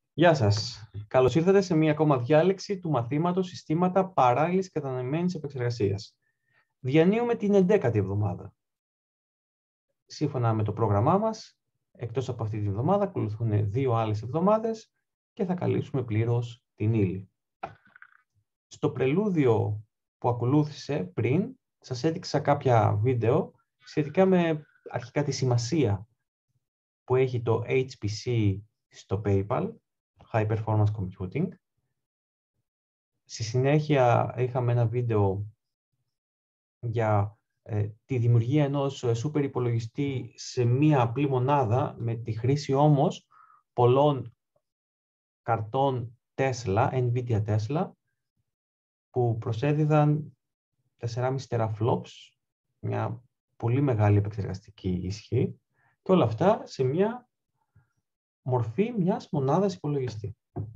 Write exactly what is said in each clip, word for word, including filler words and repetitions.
Γεια σας. Καλώς ήρθατε σε μία ακόμα διάλεξη του μαθήματος Συστήματα Παράλληλης Κατανεμμένης Επεξεργασίας. Διανύουμε την εντέκατη εβδομάδα. Σύμφωνα με το πρόγραμμά μας, εκτός από αυτή τη εβδομάδα, ακολουθούν δύο άλλες εβδομάδες και θα καλύψουμε πλήρως την ύλη. Στο πρελούδιο που ακολούθησε πριν, σας έδειξα κάποια βίντεο σχετικά με αρχικά τη σημασία που έχει το έιτς πι σι στο PayPal, High Performance Computing. Στη συνέχεια είχαμε ένα βίντεο για ε, τη δημιουργία ενός σούπερ υπολογιστή σε μία απλή μονάδα, με τη χρήση όμως πολλών καρτών Tesla, NVIDIA Tesla, που προσέδιδαν τέσσερα κόμμα πέντε teraflops, μια πολύ μεγάλη επεξεργαστική ισχύ, και όλα αυτά σε μια μορφή μιας μονάδας υπολογιστή.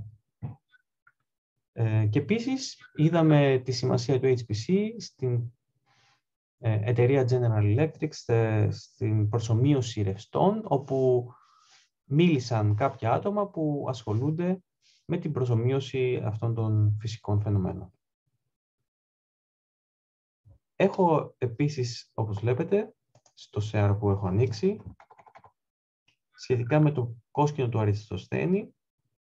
Ε, και επίσης είδαμε τη σημασία του έιτς πι σι στην ε, εταιρεία General Electric, στε, στην προσομοίωση ρευστών, όπου μίλησαν κάποια άτομα που ασχολούνται με την προσομοίωση αυτών των φυσικών φαινομένων. Έχω επίσης, όπως βλέπετε, στο share που έχω ανοίξει, σχετικά με το κόσκινο του Αριστοσθένη,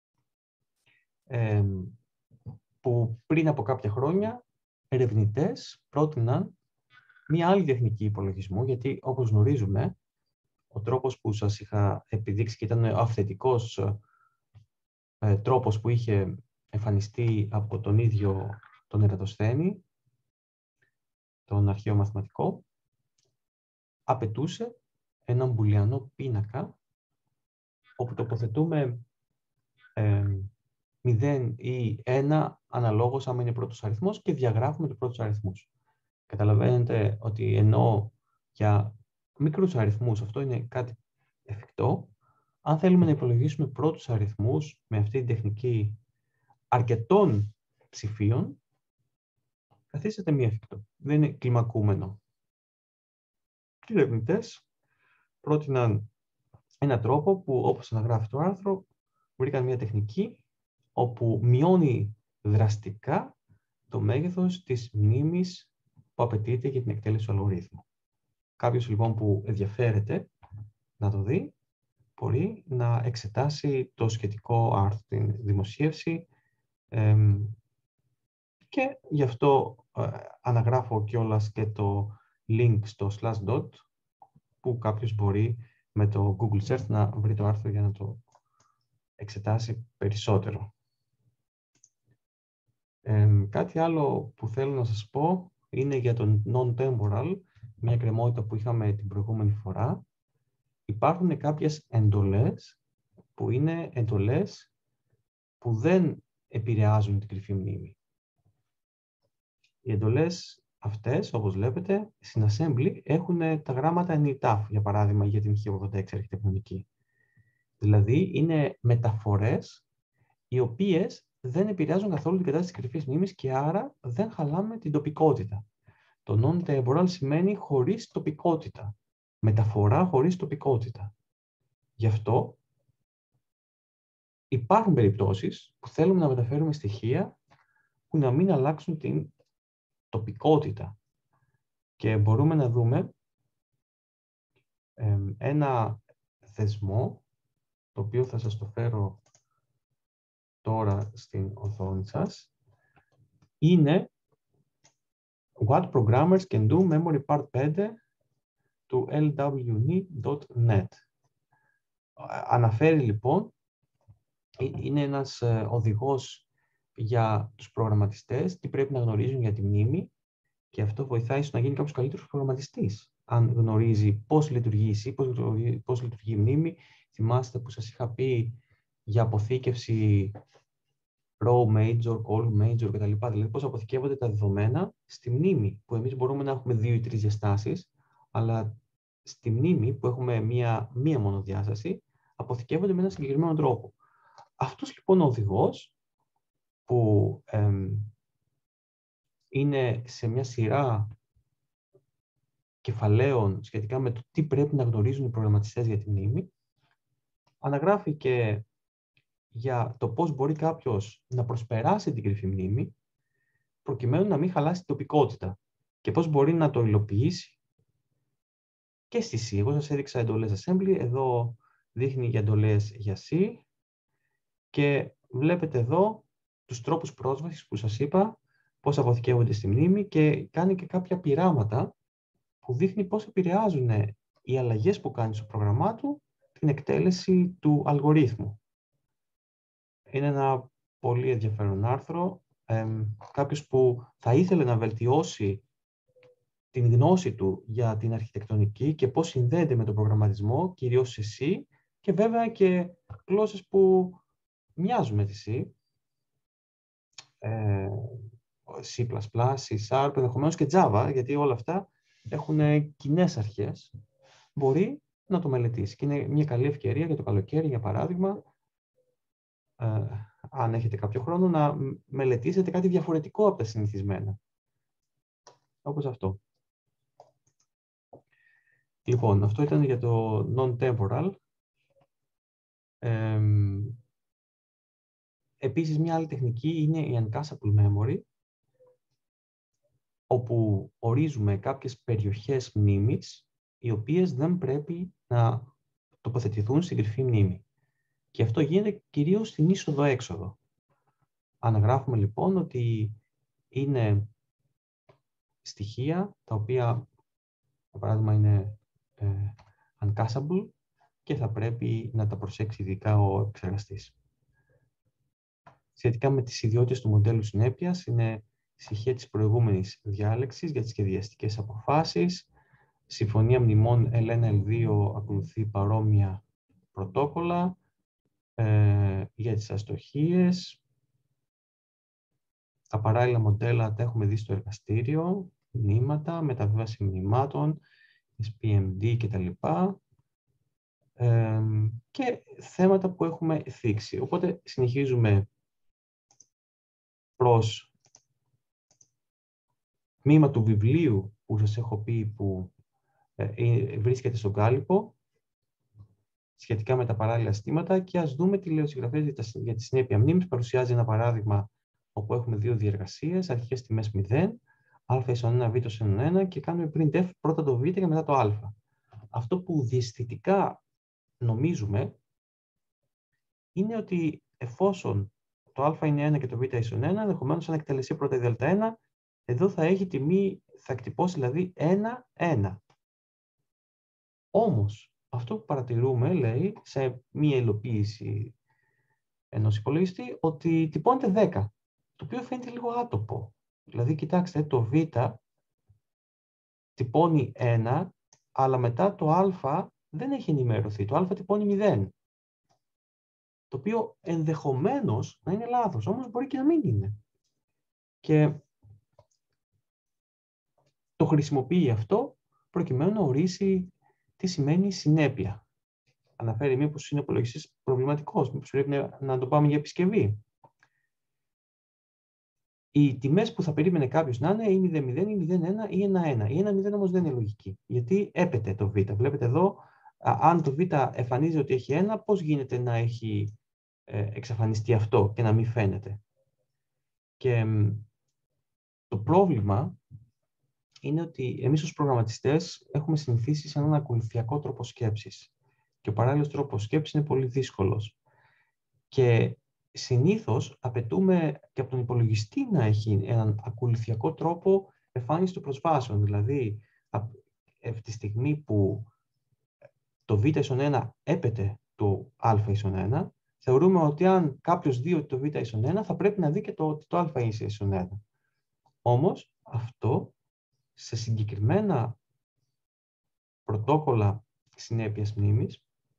ε, που πριν από κάποια χρόνια ερευνητές πρότειναν μία άλλη τεχνική υπολογισμού, γιατί όπως γνωρίζουμε, ο τρόπος που σας είχα επιδείξει και ήταν ο αυθεντικός ε, τρόπος που είχε εμφανιστεί από τον ίδιο τον Ερατοσθένη, τον αρχαίο μαθηματικό, απαιτούσε έναν μπουλιανό πίνακα, όπου τοποθετούμε ε, μηδέν ή ένα αναλόγως άμα είναι πρώτος αριθμός και διαγράφουμε τους πρώτους αριθμούς. Καταλαβαίνετε ότι ενώ για μικρούς αριθμούς αυτό είναι κάτι εφικτό, αν θέλουμε να υπολογίσουμε πρώτους αριθμούς με αυτή την τεχνική αρκετών ψηφίων, καθίσταται μη εφικτό. Δεν είναι κλιμακούμενο. Οι ερευνητές πρότειναν έναν τρόπο που, όπως αναγράφει το άρθρο, βρήκαν μια τεχνική όπου μειώνει δραστικά το μέγεθος της μνήμης που απαιτείται για την εκτέλεση του αλγορίθμου. Κάποιος λοιπόν που ενδιαφέρεται να το δει, μπορεί να εξετάσει το σχετικό άρθρο, την δημοσίευση, ε, και γι' αυτό ε, αναγράφω κιόλας και το link στο slashdot, που κάποιος μπορεί με το Google Search να βρει το άρθρο για να το εξετάσει περισσότερο. Ε, κάτι άλλο που θέλω να σας πω είναι για το non-temporal, μια εκκρεμότητα που είχαμε την προηγούμενη φορά. Υπάρχουν κάποιες εντολές που είναι εντολές που δεν επηρεάζουν την κρυφή μνήμη. Οι εντολές αυτές, όπως βλέπετε, στην assembly έχουν τα γράμματα εν ι ταφ, για παράδειγμα, για την χ ογδόντα έξι αρχιτεκτονική. Δηλαδή, είναι μεταφορές οι οποίες δεν επηρεάζουν καθόλου την κατάσταση της κρυφής μνήμης και άρα δεν χαλάμε την τοπικότητα. Το non-temporal σημαίνει χωρίς τοπικότητα. Μεταφορά χωρίς τοπικότητα. Γι' αυτό υπάρχουν περιπτώσεις που θέλουμε να μεταφέρουμε στοιχεία που να μην αλλάξουν την τοπικότητα. Και μπορούμε να δούμε ε, ένα θεσμό, το οποίο θα σας το φέρω τώρα στην οθόνη σας. Είναι What Programmers Can Do Memory Part πέντε του ελ ντάμπλιου εν ι τελεία νετ. Αναφέρει λοιπόν, είναι ένας οδηγός για τους προγραμματιστές, τι πρέπει να γνωρίζουν για τη μνήμη, και αυτό βοηθάει στο να γίνει κάποιος καλύτερος προγραμματιστής. Αν γνωρίζει πώς λειτουργεί η σι, πώς λειτουργεί, πώς λειτουργεί η μνήμη. Θυμάστε που σας είχα πει για αποθήκευση row major, column major κτλ. Δηλαδή πώς αποθηκεύονται τα δεδομένα στη μνήμη, που εμείς μπορούμε να έχουμε δύο ή τρεις διαστάσεις, αλλά στη μνήμη που έχουμε μία, μία μόνο διάσταση, αποθηκεύονται με έναν συγκεκριμένο τρόπο. Αυτός λοιπόν ο οδηγός που εμ, είναι σε μια σειρά κεφαλαίων σχετικά με το τι πρέπει να γνωρίζουν οι προγραμματιστές για τη μνήμη, αναγράφει και για το πώς μπορεί κάποιος να προσπεράσει την κρυφή μνήμη, προκειμένου να μην χαλάσει την τοπικότητα και πώς μπορεί να το υλοποιήσει και στη C. Εγώ σας έδειξα εντολές assembly, εδώ δείχνει για εντολές για C και βλέπετε εδώ τους τρόπους πρόσβασης που σας είπα, πώς αποθηκεύονται στη μνήμη και κάνει και κάποια πειράματα που δείχνει πώς επηρεάζουν οι αλλαγές που κάνει στο πρόγραμμά του την εκτέλεση του αλγορίθμου. Είναι ένα πολύ ενδιαφέρον άρθρο. Ε, κάποιος που θα ήθελε να βελτιώσει την γνώση του για την αρχιτεκτονική και πώς συνδέεται με τον προγραμματισμό, κυρίως σε C, και βέβαια και γλώσσες που μοιάζουν με τη C, ε, C++, C Sharp, ενδεχομένως και Java, γιατί όλα αυτά έχουν κοινές αρχές, μπορεί να το μελετήσει. Και είναι μια καλή ευκαιρία για το καλοκαίρι, για παράδειγμα, ε, αν έχετε κάποιο χρόνο, να μελετήσετε κάτι διαφορετικό από τα συνηθισμένα. Όπως αυτό. Λοιπόν, αυτό ήταν για το non-temporal. Ε, επίσης, μια άλλη τεχνική είναι η uncachable memory, όπου ορίζουμε κάποιες περιοχές μνήμης, οι οποίες δεν πρέπει να τοποθετηθούν στην κρυφή μνήμη. Και αυτό γίνεται κυρίως στην είσοδο-έξοδο. Αναγράφουμε λοιπόν ότι είναι στοιχεία τα οποία, για παράδειγμα, είναι ε, uncachable και θα πρέπει να τα προσέξει ειδικά ο επεξεργαστής. Σχετικά με τις ιδιότητες του μοντέλου συνέπειας, είναι στοιχεία της προηγούμενης διάλεξης για τις σχεδιαστικές αποφάσεις. Συμφωνία μνημών ελ ένα ελ δύο ακολουθεί παρόμοια πρωτόκολλα ε, για τις αστοχίες. Τα παράλληλα μοντέλα τα έχουμε δει στο εργαστήριο, μνήματα, μεταβίβαση μνημάτων, ες πι εμ ντι κτλ. Ε, και θέματα που έχουμε θίξει. Οπότε συνεχίζουμε προς τμήμα του βιβλίου που σας έχω πει που ε, βρίσκεται στον κάλυπο, σχετικά με τα παράλληλα συστήματα, και ας δούμε τι λέει ο συγγραφέας για τη συνέπεια μνήμης. Παρουσιάζει ένα παράδειγμα όπου έχουμε δύο διεργασίες, αρχικές τιμές μηδέν, α ίσον ένα, β ίσον ένα, και κάνουμε printf πρώτα το β και μετά το α. Αυτό που διαισθητικά νομίζουμε είναι ότι εφόσον το α είναι ένα και το β ίσον ένα, ενδεχομένως αν εκτελεστεί πρώτα η δ ένα, εδώ θα έχει τιμή, θα εκτυπώσει δηλαδή ένα, ένα. Όμως, αυτό που παρατηρούμε, λέει, σε μία υλοποίηση ενός υπολογιστή, ότι τυπώνεται δέκα, το οποίο φαίνεται λίγο άτοπο. Δηλαδή, κοιτάξτε, το β τυπώνει ένα, αλλά μετά το α δεν έχει ενημερωθεί. Το α τυπώνει μηδέν. Το οποίο ενδεχομένως να είναι λάθος, όμως μπορεί και να μην είναι. Και το χρησιμοποιεί αυτό προκειμένου να ορίσει τι σημαίνει συνέπεια. Αναφέρει μήπως είναι ο υπολογιστής προβληματικός, μήπως πρέπει να, να το πάμε για επισκευή. Οι τιμές που θα περίμενε κάποιος να είναι ή μηδέν μηδέν ή μηδέν ένα ή ένα ένα. Η ένα μηδέν όμως δεν είναι λογική, γιατί έπεται το β. Βλέπετε εδώ, α, αν το β εμφανίζει ότι έχει ένα, πώς γίνεται να έχει ε, εξαφανιστεί αυτό και να μην φαίνεται. Και μ, το πρόβλημα είναι ότι εμείς ως προγραμματιστές έχουμε συνηθίσει σε έναν ακολουθιακό τρόπο σκέψης. Και ο παράλληλος τρόπος σκέψης είναι πολύ δύσκολος. Και συνήθως απαιτούμε και από τον υπολογιστή να έχει έναν ακολουθιακό τρόπο εμφάνισης των προσβάσεων. Δηλαδή, από τη στιγμή που το β ίσον ένα έπεται το α ίσον ένα, θεωρούμε ότι αν κάποιος δει ότι το β ίσον ένα, θα πρέπει να δει και το ότι το α ίσον ένα. Όμως, αυτό σε συγκεκριμένα πρωτόκολλα συνέπειας μνήμης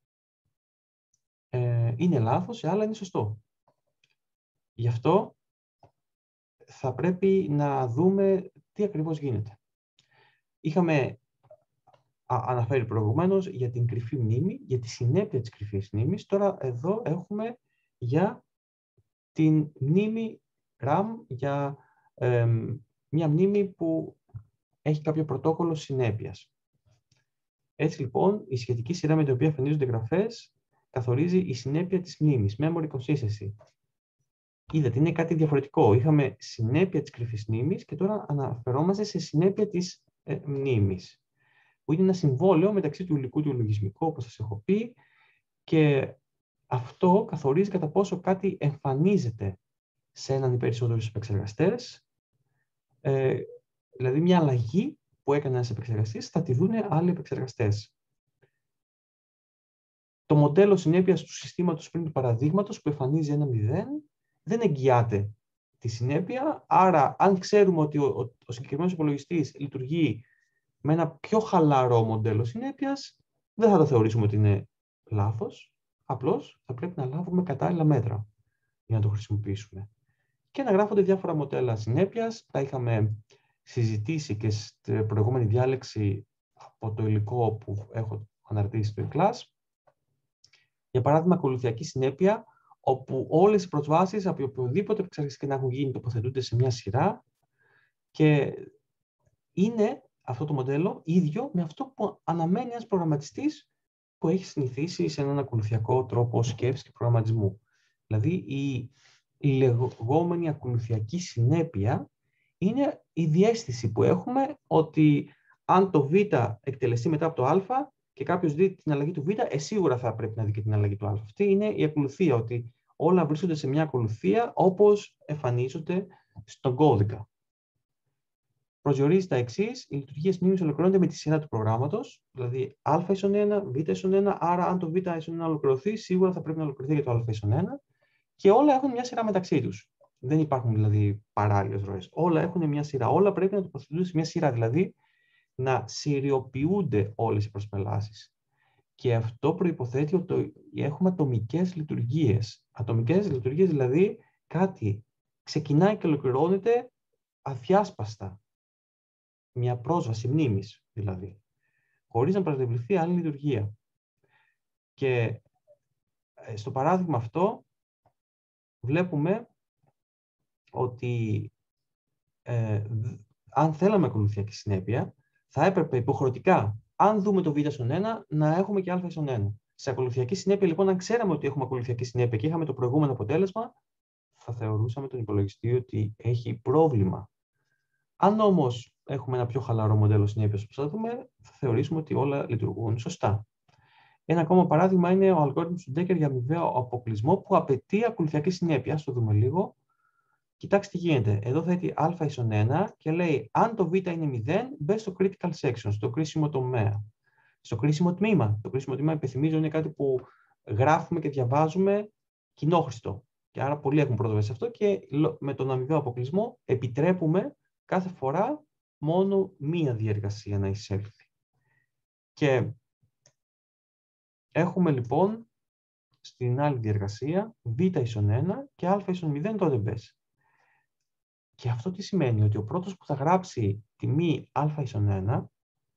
ε, είναι λάθος, σε άλλα είναι σωστό. Γι' αυτό θα πρέπει να δούμε τι ακριβώς γίνεται. Είχαμε α, αναφέρει προηγουμένως για την κρυφή μνήμη, για τη συνέπεια της κρυφής μνήμης. Τώρα εδώ έχουμε για την μνήμη RAM, για ε, μια μνήμη που έχει κάποιο πρωτόκολλο συνέπειας. Έτσι λοιπόν, η σχετική σειρά με την οποία εμφανίζονται γραφές καθορίζει η συνέπεια της μνήμης, memory consistency. Είδατε, είναι κάτι διαφορετικό. Είχαμε συνέπεια της κρυφής μνήμης και τώρα αναφερόμαστε σε συνέπεια της ε, μνήμης, που είναι ένα συμβόλαιο μεταξύ του υλικού του λογισμικού, όπως σας έχω πει, και αυτό καθορίζει κατά πόσο κάτι εμφανίζεται σε έναν ή περισσότερους επεξεργαστές, ε, δηλαδή μια αλλαγή που έκανε ένας επεξεργαστής θα τη δουν άλλοι επεξεργαστές. Το μοντέλο συνέπειας του συστήματος πριν του παραδείγματος που εμφανίζει ένα μηδέν δεν εγγυάται τη συνέπεια, άρα αν ξέρουμε ότι ο, ο, ο συγκεκριμένος υπολογιστής λειτουργεί με ένα πιο χαλαρό μοντέλο συνέπειας, δεν θα το θεωρήσουμε ότι είναι λάθος, απλώς θα πρέπει να λάβουμε κατάλληλα μέτρα για να το χρησιμοποιήσουμε. Και να γράφονται διάφορα μοντέλα συνέπειας, τα είχαμε συζητήσει και στην προηγούμενη διάλεξη από το υλικό που έχω αναρτήσει στο e-class. Για παράδειγμα, ακολουθιακή συνέπεια, όπου όλες οι προσβάσεις από οποιοδήποτε επεξεργαστή και να έχουν γίνει τοποθετούνται σε μια σειρά και είναι αυτό το μοντέλο ίδιο με αυτό που αναμένει ένας προγραμματιστής που έχει συνηθίσει σε έναν ακολουθιακό τρόπο σκέψης και προγραμματισμού. Δηλαδή, η, η λεγόμενη ακολουθιακή συνέπεια είναι η διαίσθηση που έχουμε ότι αν το β εκτελεστεί μετά από το α και κάποιος δει την αλλαγή του β, ε, σίγουρα θα πρέπει να δει και την αλλαγή του α. Αυτή είναι η ακολουθία, ότι όλα βρίσκονται σε μια ακολουθία όπως εμφανίζονται στον κώδικα. Προσδιορίζει τα εξής: οι λειτουργίες μνήμης ολοκληρώνονται με τη σειρά του προγράμματος, δηλαδή α ίσον ένα, β ίσον ένα, άρα αν το β ίσον ένα ολοκληρωθεί, σίγουρα θα πρέπει να ολοκληρωθεί και το α ίσον ένα, και όλα έχουν μια σειρά μεταξύ τους. Δεν υπάρχουν δηλαδή παράλληλες ροές. Όλα έχουν μια σειρά. Όλα πρέπει να τοποθετούνται σε μια σειρά, δηλαδή να συριοποιούνται όλες οι προσπελάσεις. Και αυτό προϋποθέτει ότι έχουμε ατομικές λειτουργίες. Ατομικές λειτουργίες, δηλαδή κάτι ξεκινάει και ολοκληρώνεται αδιάσπαστα. Μια πρόσβαση μνήμης, δηλαδή, χωρίς να παρατηρηθεί άλλη λειτουργία. Και στο παράδειγμα αυτό βλέπουμε ότι ε, αν θέλαμε ακολουθιακή συνέπεια, θα έπρεπε υποχρεωτικά, αν δούμε το β ίσον ένα, να έχουμε και α ίσον ένα. Σε ακολουθιακή συνέπεια, λοιπόν, αν ξέραμε ότι έχουμε ακολουθιακή συνέπεια και είχαμε το προηγούμενο αποτέλεσμα, θα θεωρούσαμε τον υπολογιστή ότι έχει πρόβλημα. Αν όμως έχουμε ένα πιο χαλαρό μοντέλο συνέπειας, όπως θα δούμε, θα θεωρήσουμε ότι όλα λειτουργούν σωστά. Ένα ακόμα παράδειγμα είναι ο αλγόριθμος του Ντέκερ για αμοιβαίο αποκλεισμό που απαιτεί ακολουθιακή συνέπεια. Ας το δούμε λίγο. Κοιτάξτε τι γίνεται. Εδώ θέτει α ίσον ένα και λέει αν το β είναι μηδέν, μπε στο critical section, στο κρίσιμο τομέα. Στο κρίσιμο τμήμα. Το κρίσιμο τμήμα, υπενθυμίζω, είναι κάτι που γράφουμε και διαβάζουμε κοινόχρηστο. Και άρα πολλοί έχουν πρόσβαση σε αυτό και με τον αμοιβαίο αποκλεισμό επιτρέπουμε κάθε φορά μόνο μία διεργασία να εισέλθει. Και έχουμε λοιπόν στην άλλη διεργασία β ίσον ένα και α ίσον μηδέν, τότε μπες. Και αυτό τι σημαίνει? Ότι ο πρώτος που θα γράψει τιμή α ίσον ένα,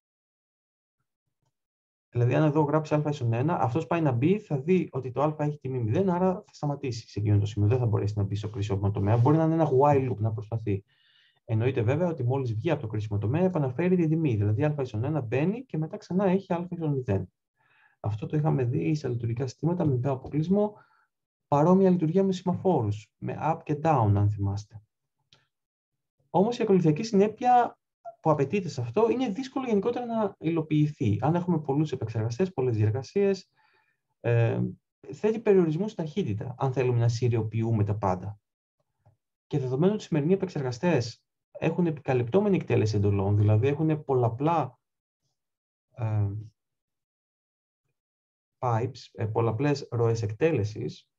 δηλαδή αν εδώ γράψει α ίσον ένα, αυτός πάει να μπει, θα δει ότι το α έχει τιμή μηδέν, άρα θα σταματήσει σε εκείνο το σημείο. Δεν θα μπορέσει να μπει στο κρίσιμο τομέα. Μπορεί να είναι ένα while loop, να προσπαθεί. Εννοείται βέβαια ότι μόλις βγει από το κρίσιμο τομέα, επαναφέρει την τιμή. Δηλαδή α ίσον ένα μπαίνει και μετά ξανά έχει α ίσον μηδέν. Αυτό το είχαμε δει σε λειτουργικά συστήματα με αμοιβαίο αποκλεισμό, παρόμοια λειτουργία με σημαφόρους, με up και down, αν θυμάστε. Όμως η ακολουθιακή συνέπεια που απαιτείται σε αυτό είναι δύσκολο γενικότερα να υλοποιηθεί. Αν έχουμε πολλούς επεξεργαστές, πολλές διεργασίες, ε, θέτει περιορισμούς στην ταχύτητα, αν θέλουμε να συριοποιούμε τα πάντα. Και δεδομένου ότι οι σημερινοί επεξεργαστές έχουν επικαλυπτόμενη εκτέλεση εντολών, δηλαδή έχουν πολλαπλά ε, pipes, ε, πολλαπλές ροές εκτέλεσης,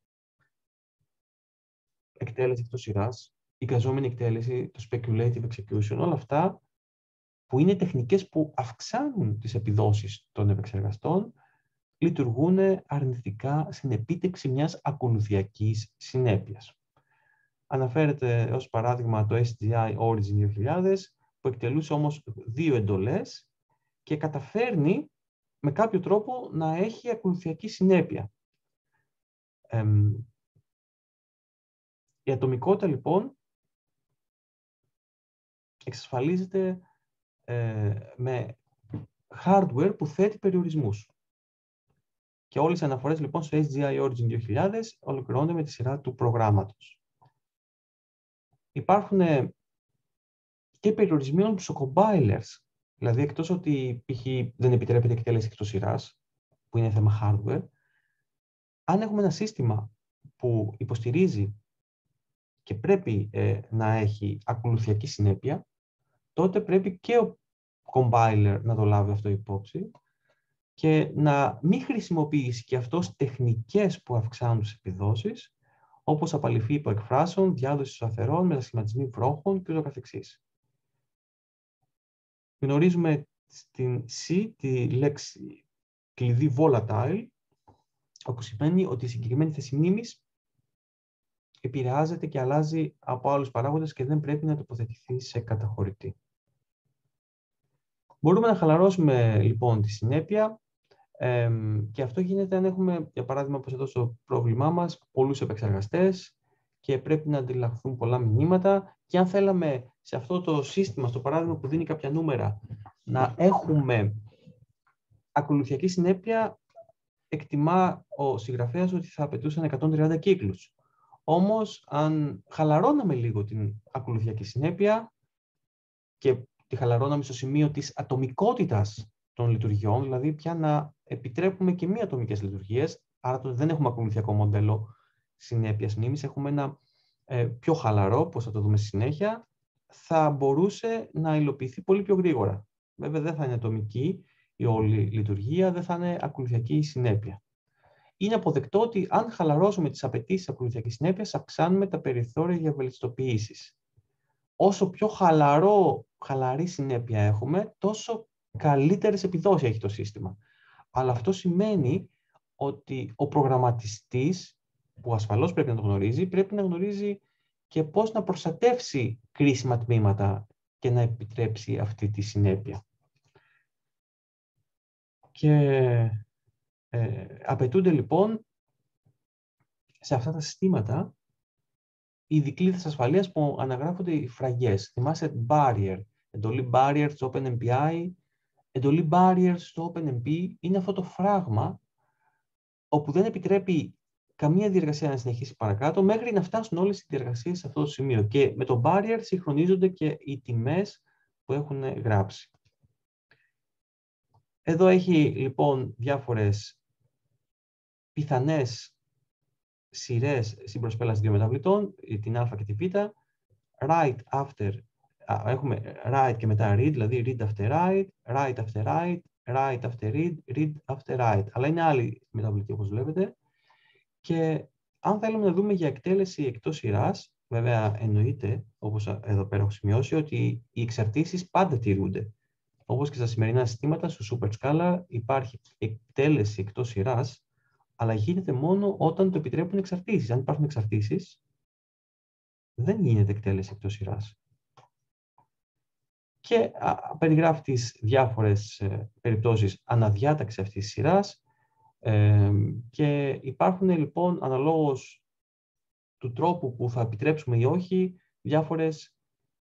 εκτέλεση εκτός σειράς, εικαζόμενη εκτέλεση, το speculative execution, όλα αυτά που είναι τεχνικές που αυξάνουν τις επιδόσεις των επεξεργαστών, λειτουργούν αρνητικά στην επίτευξη μιας ακολουθιακής συνέπειας. Αναφέρεται ως παράδειγμα το ες τζι άι Origin δύο χιλιάδες, που εκτελούσε όμως δύο εντολές και καταφέρνει με κάποιο τρόπο να έχει ακολουθιακή συνέπεια. Ε, η ατομικότητα λοιπόν εξασφαλίζεται ε, με hardware που θέτει περιορισμούς. Και όλες οι αναφορές λοιπόν στο H G I Origin δύο χιλιάδες ολοκληρώνονται με τη σειρά του προγράμματος. Υπάρχουν και περιορισμοί στους compilers. Δηλαδή, εκτός ότι π.χ. δεν επιτρέπεται εκτέλεση εκτός σειράς, που είναι θέμα hardware, αν έχουμε ένα σύστημα που υποστηρίζει και πρέπει ε, να έχει ακολουθιακή συνέπεια, τότε πρέπει και ο compiler να το λάβει αυτό υπόψη και να μην χρησιμοποιήσει και αυτός τεχνικές που αυξάνουν τις επιδόσεις, όπως απαλληφή υποεκφράσεων, διάδοση σταθερών, μετασχηματισμοί βρόχων και ούτω καθεξής. Γνωρίζουμε στην C τη λέξη κλειδί volatile, όπου σημαίνει ότι η συγκεκριμένη θέση μνήμης επηρεάζεται και αλλάζει από άλλους παράγοντες και δεν πρέπει να τοποθετηθεί σε καταχωρητή. Μπορούμε να χαλαρώσουμε λοιπόν τη συνέπεια ε, και αυτό γίνεται αν έχουμε, για παράδειγμα, όπως εδώ στο πρόβλημά μας, πολλούς επεξεργαστές και πρέπει να αντιλαχθούν πολλά μηνύματα και αν θέλαμε σε αυτό το σύστημα, στο παράδειγμα που δίνει κάποια νούμερα, να έχουμε ακολουθιακή συνέπεια, εκτιμά ο συγγραφέας ότι θα απαιτούσαν εκατόν τριάντα κύκλους. Όμως, αν χαλαρώναμε λίγο την ακολουθιακή συνέπεια και τη χαλαρώναμε στο σημείο της ατομικότητας των λειτουργιών, δηλαδή πια να επιτρέπουμε και μη ατομικές λειτουργίες, άρα το δεν έχουμε ακολουθιακό μοντέλο συνέπειας μνήμης, έχουμε ένα ε, πιο χαλαρό, όπως θα το δούμε στη συνέχεια, θα μπορούσε να υλοποιηθεί πολύ πιο γρήγορα. Βέβαια δεν θα είναι ατομική η όλη λειτουργία, δεν θα είναι ακολουθιακή συνέπεια. Είναι αποδεκτό ότι αν χαλαρώσουμε τις απαιτήσεις ακολουθιακής συνέπειας, αυξάνουμε τα περιθώρια για βελτιστοποίησης. Όσο πιο χαλαρό, χαλαρή συνέπεια έχουμε, τόσο καλύτερες επιδόσεις έχει το σύστημα. Αλλά αυτό σημαίνει ότι ο προγραμματιστής, που ασφαλώς πρέπει να το γνωρίζει, πρέπει να γνωρίζει και πώς να προστατεύσει κρίσιμα τμήματα και να επιτρέψει αυτή τη συνέπεια. Και ε, απαιτούνται λοιπόν σε αυτά τα συστήματα οι δικλείδες ασφαλείας που αναγράφονται οι φραγές. Θυμάσαι barrier, εντολή barrier στο OpenMPI, εντολή barrier στο OpenMP είναι αυτό το φράγμα όπου δεν επιτρέπει καμία διεργασία να συνεχίσει παρακάτω μέχρι να φτάσουν όλες οι διεργασίες σε αυτό το σημείο. Και με το barrier συγχρονίζονται και οι τιμές που έχουν γράψει. Εδώ έχει λοιπόν διάφορες πιθανές σειρές συμπροσπέλασης δύο μεταβλητών, την α και τη β, write after, έχουμε write και μετά read, δηλαδή read after write, write after write, write after read, read after write. Αλλά είναι άλλη μεταβλητή όπως βλέπετε. Και αν θέλουμε να δούμε για εκτέλεση εκτός σειράς, βέβαια εννοείται, όπως εδώ πέρα έχω σημειώσει, ότι οι εξαρτήσεις πάντα τηρούνται. Όπως και στα σημερινά συστήματα, στο Superscalar υπάρχει εκτέλεση εκτός σειράς, αλλά γίνεται μόνο όταν το επιτρέπουν εξαρτήσεις. Αν υπάρχουν εξαρτήσεις, δεν γίνεται εκτέλεση εκτός σειράς. Και α, περιγράφει τις διάφορες ε, περιπτώσεις αναδιάταξης αυτής της σειράς ε, και υπάρχουν λοιπόν αναλόγως του τρόπου που θα επιτρέψουμε ή όχι διάφορες,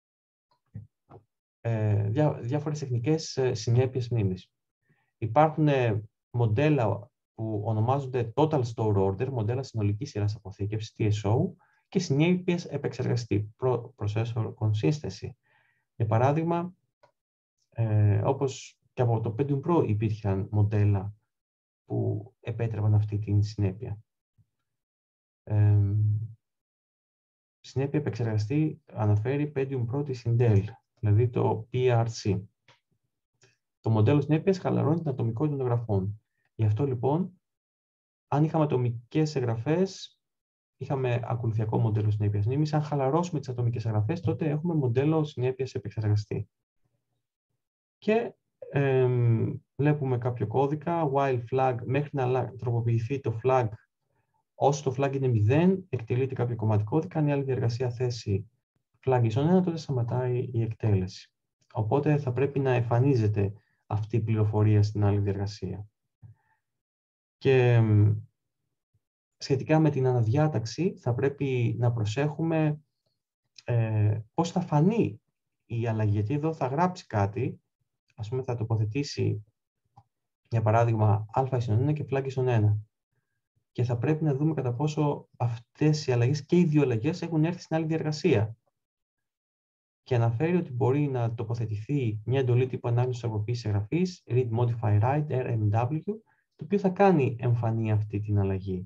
ε, διά, διάφορες τεχνικές ε, συνέπειες μνήμης. Υπάρχουν ε, μοντέλα που ονομάζονται Total Store Order, μοντέλα συνολικής σειράς αποθήκευσης, τι ες ο, και συνέπειες επεξεργαστή, Processor Consistency. Για παράδειγμα, ε, όπως και από το Pentium Pro υπήρχαν μοντέλα που επέτρεπαν αυτή την συνέπεια. Ε, συνέπεια επεξεργαστή αναφέρει Pentium Pro της Intel, δηλαδή το πι αρ σι. Το μοντέλο συνέπειας χαλαρώνει την ατομικότητα των εγγραφών. Γι' αυτό λοιπόν, αν είχαμε ατομικές εγγραφές, είχαμε ακολουθιακό μοντέλο συνέπειας μνήμης. Αν χαλαρώσουμε τις ατομικές εγγραφές, τότε έχουμε μοντέλο συνέπειας επεξεργαστή. Και ε, βλέπουμε κάποιο κώδικα, while flag, μέχρι να τροποποιηθεί το flag, όσο το flag είναι μηδέν, εκτελείται κάποιο κομμάτι κώδικα. Αν η άλλη διεργασία θέσει flag ίσον ένα, τότε σταματάει η εκτέλεση. Οπότε θα πρέπει να εμφανίζεται αυτή η πληροφορία στην άλλη διεργασία. Και σχετικά με την αναδιάταξη, θα πρέπει να προσέχουμε ε, πώς θα φανεί η αλλαγή. Γιατί εδώ θα γράψει κάτι, ας πούμε θα τοποθετήσει Για παράδειγμα, α ίσον ένα και φλаг ίσον ένα. Και θα πρέπει να δούμε κατά πόσο αυτές οι αλλαγές και οι δύο αλλαγές έχουν έρθει στην άλλη διεργασία. Και αναφέρει ότι μπορεί να τοποθετηθεί μια εντολή τύπου ανάγνωσης τροποποίησης εγγραφής, read, modify, write, err, εμ ντάμπλιου, το οποίο θα κάνει εμφανή αυτή την αλλαγή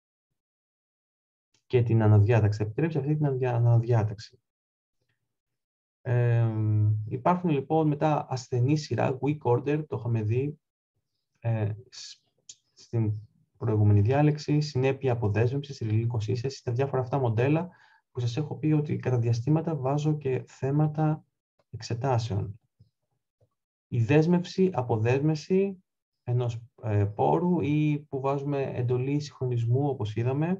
και την αναδιάταξη. Θα επιτρέψει αυτή την αναδιάταξη. Ε, υπάρχουν λοιπόν μετά ασθενή σειρά, weak order, το είχαμε δει ε, στην προηγούμενη διάλεξη, συνέπεια αποδέσμευση, θηρυλίκος ίσθεση, τα διάφορα αυτά μοντέλα που σας έχω πει ότι κατά διαστήματα βάζω και θέματα εξετάσεων. Η δέσμευση, αποδέσμευση ενός ε, πόρου ή που βάζουμε εντολή συγχρονισμού, όπως είδαμε,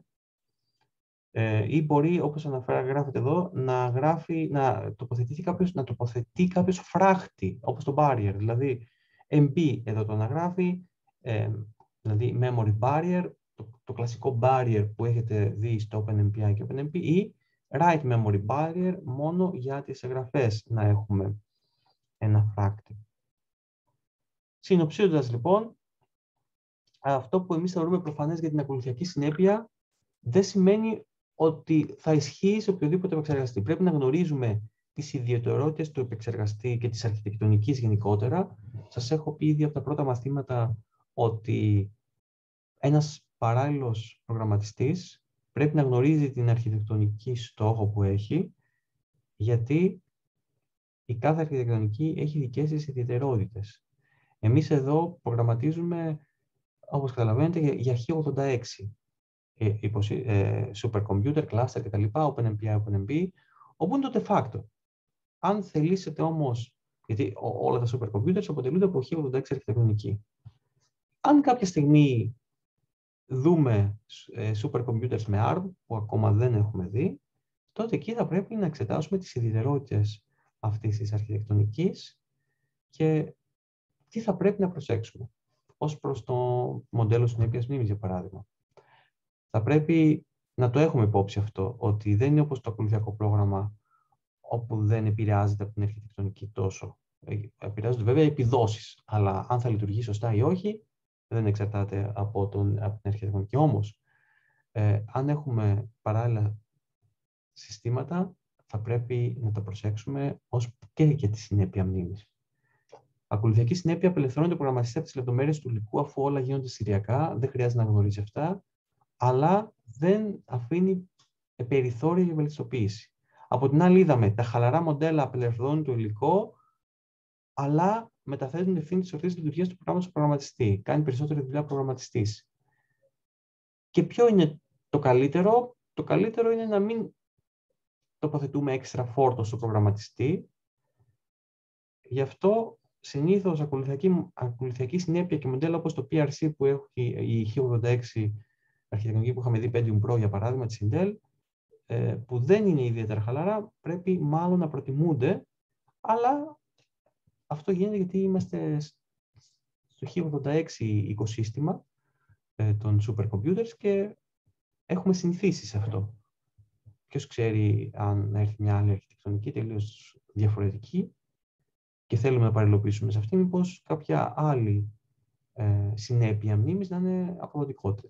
ε, ή μπορεί, όπως αναφέρα, γράφεται εδώ, να, γράφει, να, τοποθετεί κάποιος, να τοποθετεί κάποιος φράχτη, όπως το barrier, δηλαδή εμ μπι εδώ το αναγράφει, ε, δηλαδή memory barrier, το, το κλασικό barrier που έχετε δει στο OpenMPI και OpenMP, ή write memory barrier μόνο για τις εγγραφές να έχουμε ένα φράκτη. Συνοψίζοντας λοιπόν, αυτό που εμείς θεωρούμε προφανές για την ακολουθιακή συνέπεια δεν σημαίνει ότι θα ισχύει σε οποιοδήποτε επεξεργαστή. Πρέπει να γνωρίζουμε τις ιδιαιτερότητες του επεξεργαστή και της αρχιτεκτονικής γενικότερα. Σας έχω πει ήδη από τα πρώτα μαθήματα ότι ένας παράλληλος προγραμματιστής πρέπει να γνωρίζει την αρχιτεκτονική στόχο που έχει, γιατί η κάθε αρχιτεκτονική έχει δικές της ιδιαιτερότητες. Εμείς εδώ προγραμματίζουμε, όπως καταλαβαίνετε, για χ ογδόντα έξι. Ε, supercomputer, cluster κτλ, OpenMPI, OpenMP, όπου είναι το de facto. Αν θελήσετε όμως, γιατί όλα τα supercomputers αποτελούνται από χ ογδόντα έξι αρχιτεκτονική. Αν κάποια στιγμή δούμε ε, supercomputers με αρμ, που ακόμα δεν έχουμε δει, τότε εκεί θα πρέπει να εξετάσουμε τις ιδιαιτερότητες αυτής της αρχιτεκτονικής και τι θα πρέπει να προσέξουμε ως προς το μοντέλο συνέπειας μνήμης, για παράδειγμα. Θα πρέπει να το έχουμε υπόψη αυτό, ότι δεν είναι όπως το ακολουθιακό πρόγραμμα, όπου δεν επηρεάζεται από την αρχιτεκτονική τόσο. Επηρεάζονται βέβαια οι επιδόσεις, αλλά αν θα λειτουργεί σωστά ή όχι, δεν εξαρτάται από, τον, από την αρχιτεκτονική. Όμως, ε, αν έχουμε παράλληλα συστήματα, θα πρέπει να τα προσέξουμε ως και για τη συνέπεια μνήμης. Ακολουθιακή συνέπεια απελευθερώνει το προγραμματιστή από τις λεπτομέρειες του υλικού, αφού όλα γίνονται σηριακά, δεν χρειάζεται να γνωρίζει αυτά, αλλά δεν αφήνει περιθώρια για βελτιστοποίηση. Από την άλλη, είδαμε τα χαλαρά μοντέλα απελευθερώνουν το υλικό, αλλά μεταθέτουν την ευθύνη της ορθής λειτουργίας του προγράμματος στο προγραμματιστή. Κάνει περισσότερη δουλειά προγραμματιστής. Και ποιο είναι το καλύτερο? Το καλύτερο είναι να μην τοποθετούμε έξτρα φόρτο στο προγραμματιστή. Γι' αυτό συνήθως ακολουθιακή, ακολουθιακή συνέπεια και μοντέλα όπως το πι αρ σι που έχει η χ ογδόντα έξι αρχιτεκτονική που είχαμε δει, Pentium Pro για παράδειγμα, της Intel, που δεν είναι ιδιαίτερα χαλαρά, πρέπει μάλλον να προτιμούνται, αλλά αυτό γίνεται γιατί είμαστε στο χ ογδόντα έξι οικοσύστημα των supercomputers και έχουμε συνηθίσει σε αυτό. Ποιος ξέρει αν έρθει μια άλλη αρχιτεκτονική τελείως διαφορετική και θέλουμε να παρελοποιήσουμε σε αυτή, μήπως κάποια άλλη ε, συνέπεια μνήμης να είναι αποδοτικότερη.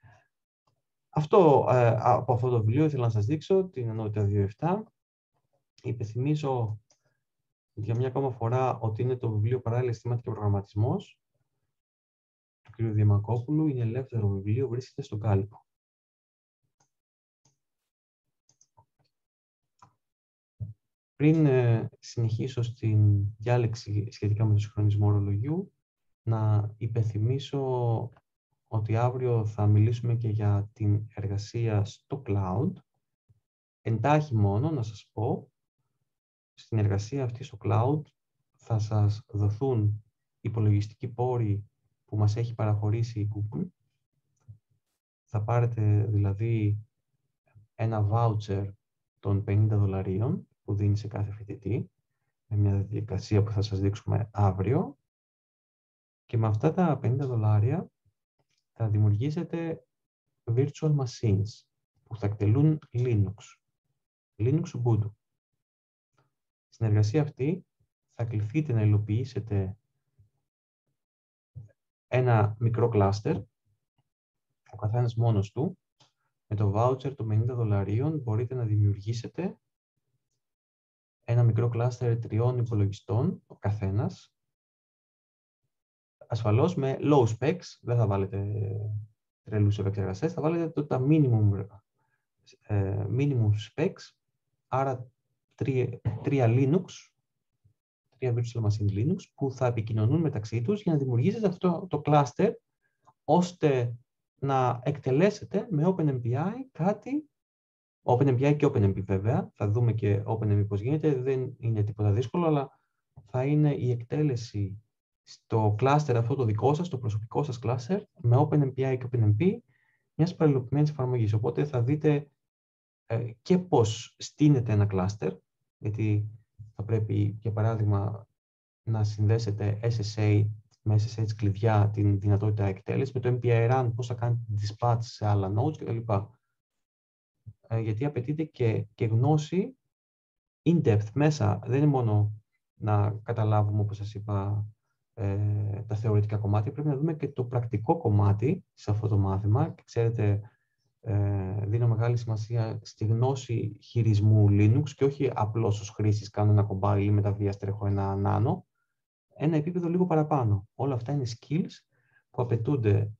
Αυτό, ε, από αυτό το βιβλίο ήθελα να σας δείξω, την ενότητα δύο επτά. Υπενθυμίζω για μια ακόμα φορά ότι είναι το βιβλίο Παράλληλα Συστήματα και Προγραμματισμός του κ. Διαμακόπουλου. Είναι ελεύθερο βιβλίο, βρίσκεται στον κάλυπο. Πριν ε, συνεχίσω στην διάλεξη σχετικά με το συγχρονισμό ορολογιού, να υπενθυμίσω ότι αύριο θα μιλήσουμε και για την εργασία στο cloud. Εντάχει μόνο να σας πω, στην εργασία αυτή στο cloud θα σας δοθούν υπολογιστικοί πόροι που μας έχει παραχωρήσει η Google. Θα πάρετε δηλαδή ένα voucher των πενήντα δολαρίων που δίνει σε κάθε φοιτητή, με μια διαδικασία που θα σας δείξουμε αύριο. Και με αυτά τα πενήντα δολάρια θα δημιουργήσετε virtual machines που θα εκτελούν Linux, Linux Ubuntu. Στην εργασία αυτή θα κληθείτε να υλοποιήσετε ένα μικρό cluster, ο καθένας μόνος του. Με το voucher των πενήντα δολαρίων μπορείτε να δημιουργήσετε ένα μικρό cluster τριών υπολογιστών, ο καθένας, ασφαλώς με low specs, δεν θα βάλετε τρελούς επεξεργαστές, θα βάλετε το, τα minimum, ε, minimum specs, άρα τρία, τρία Linux, τρία virtual machine Linux, που θα επικοινωνούν μεταξύ τους για να δημιουργήσετε αυτό το cluster, ώστε να εκτελέσετε με OpenMPI κάτι, OpenMPI και OpenMP βέβαια, θα δούμε και OpenMP πώς γίνεται, δεν είναι τίποτα δύσκολο, αλλά θα είναι η εκτέλεση στο cluster αυτό το δικό σας, το προσωπικό σας cluster, με OpenMPI και OpenMP, μιας παραλληλοποιημένης εφαρμογής. Οπότε θα δείτε ε, και πώς στείνεται ένα cluster, γιατί θα πρέπει, για παράδειγμα, να συνδέσετε ες ες έι με ες ες έιτς κλειδιά την δυνατότητα εκτέλεση, με το εμ πι άι run πώς θα κάνετε dispatch σε άλλα nodes κτλ. Ε, γιατί απαιτείται και, και γνώση in-depth μέσα. Δεν είναι μόνο να καταλάβουμε, όπως σας είπα, ε, τα θεωρητικά κομμάτια. Πρέπει να δούμε και το πρακτικό κομμάτι σε αυτό το μάθημα. Και ξέρετε, ε, δίνω μεγάλη σημασία στη γνώση χειρισμού Linux και όχι απλώς ως χρήσης κάνω ένα κομπάλι ή με τα βίας τρέχω ένα nano. Ένα επίπεδο λίγο παραπάνω. Όλα αυτά είναι skills που απαιτούνται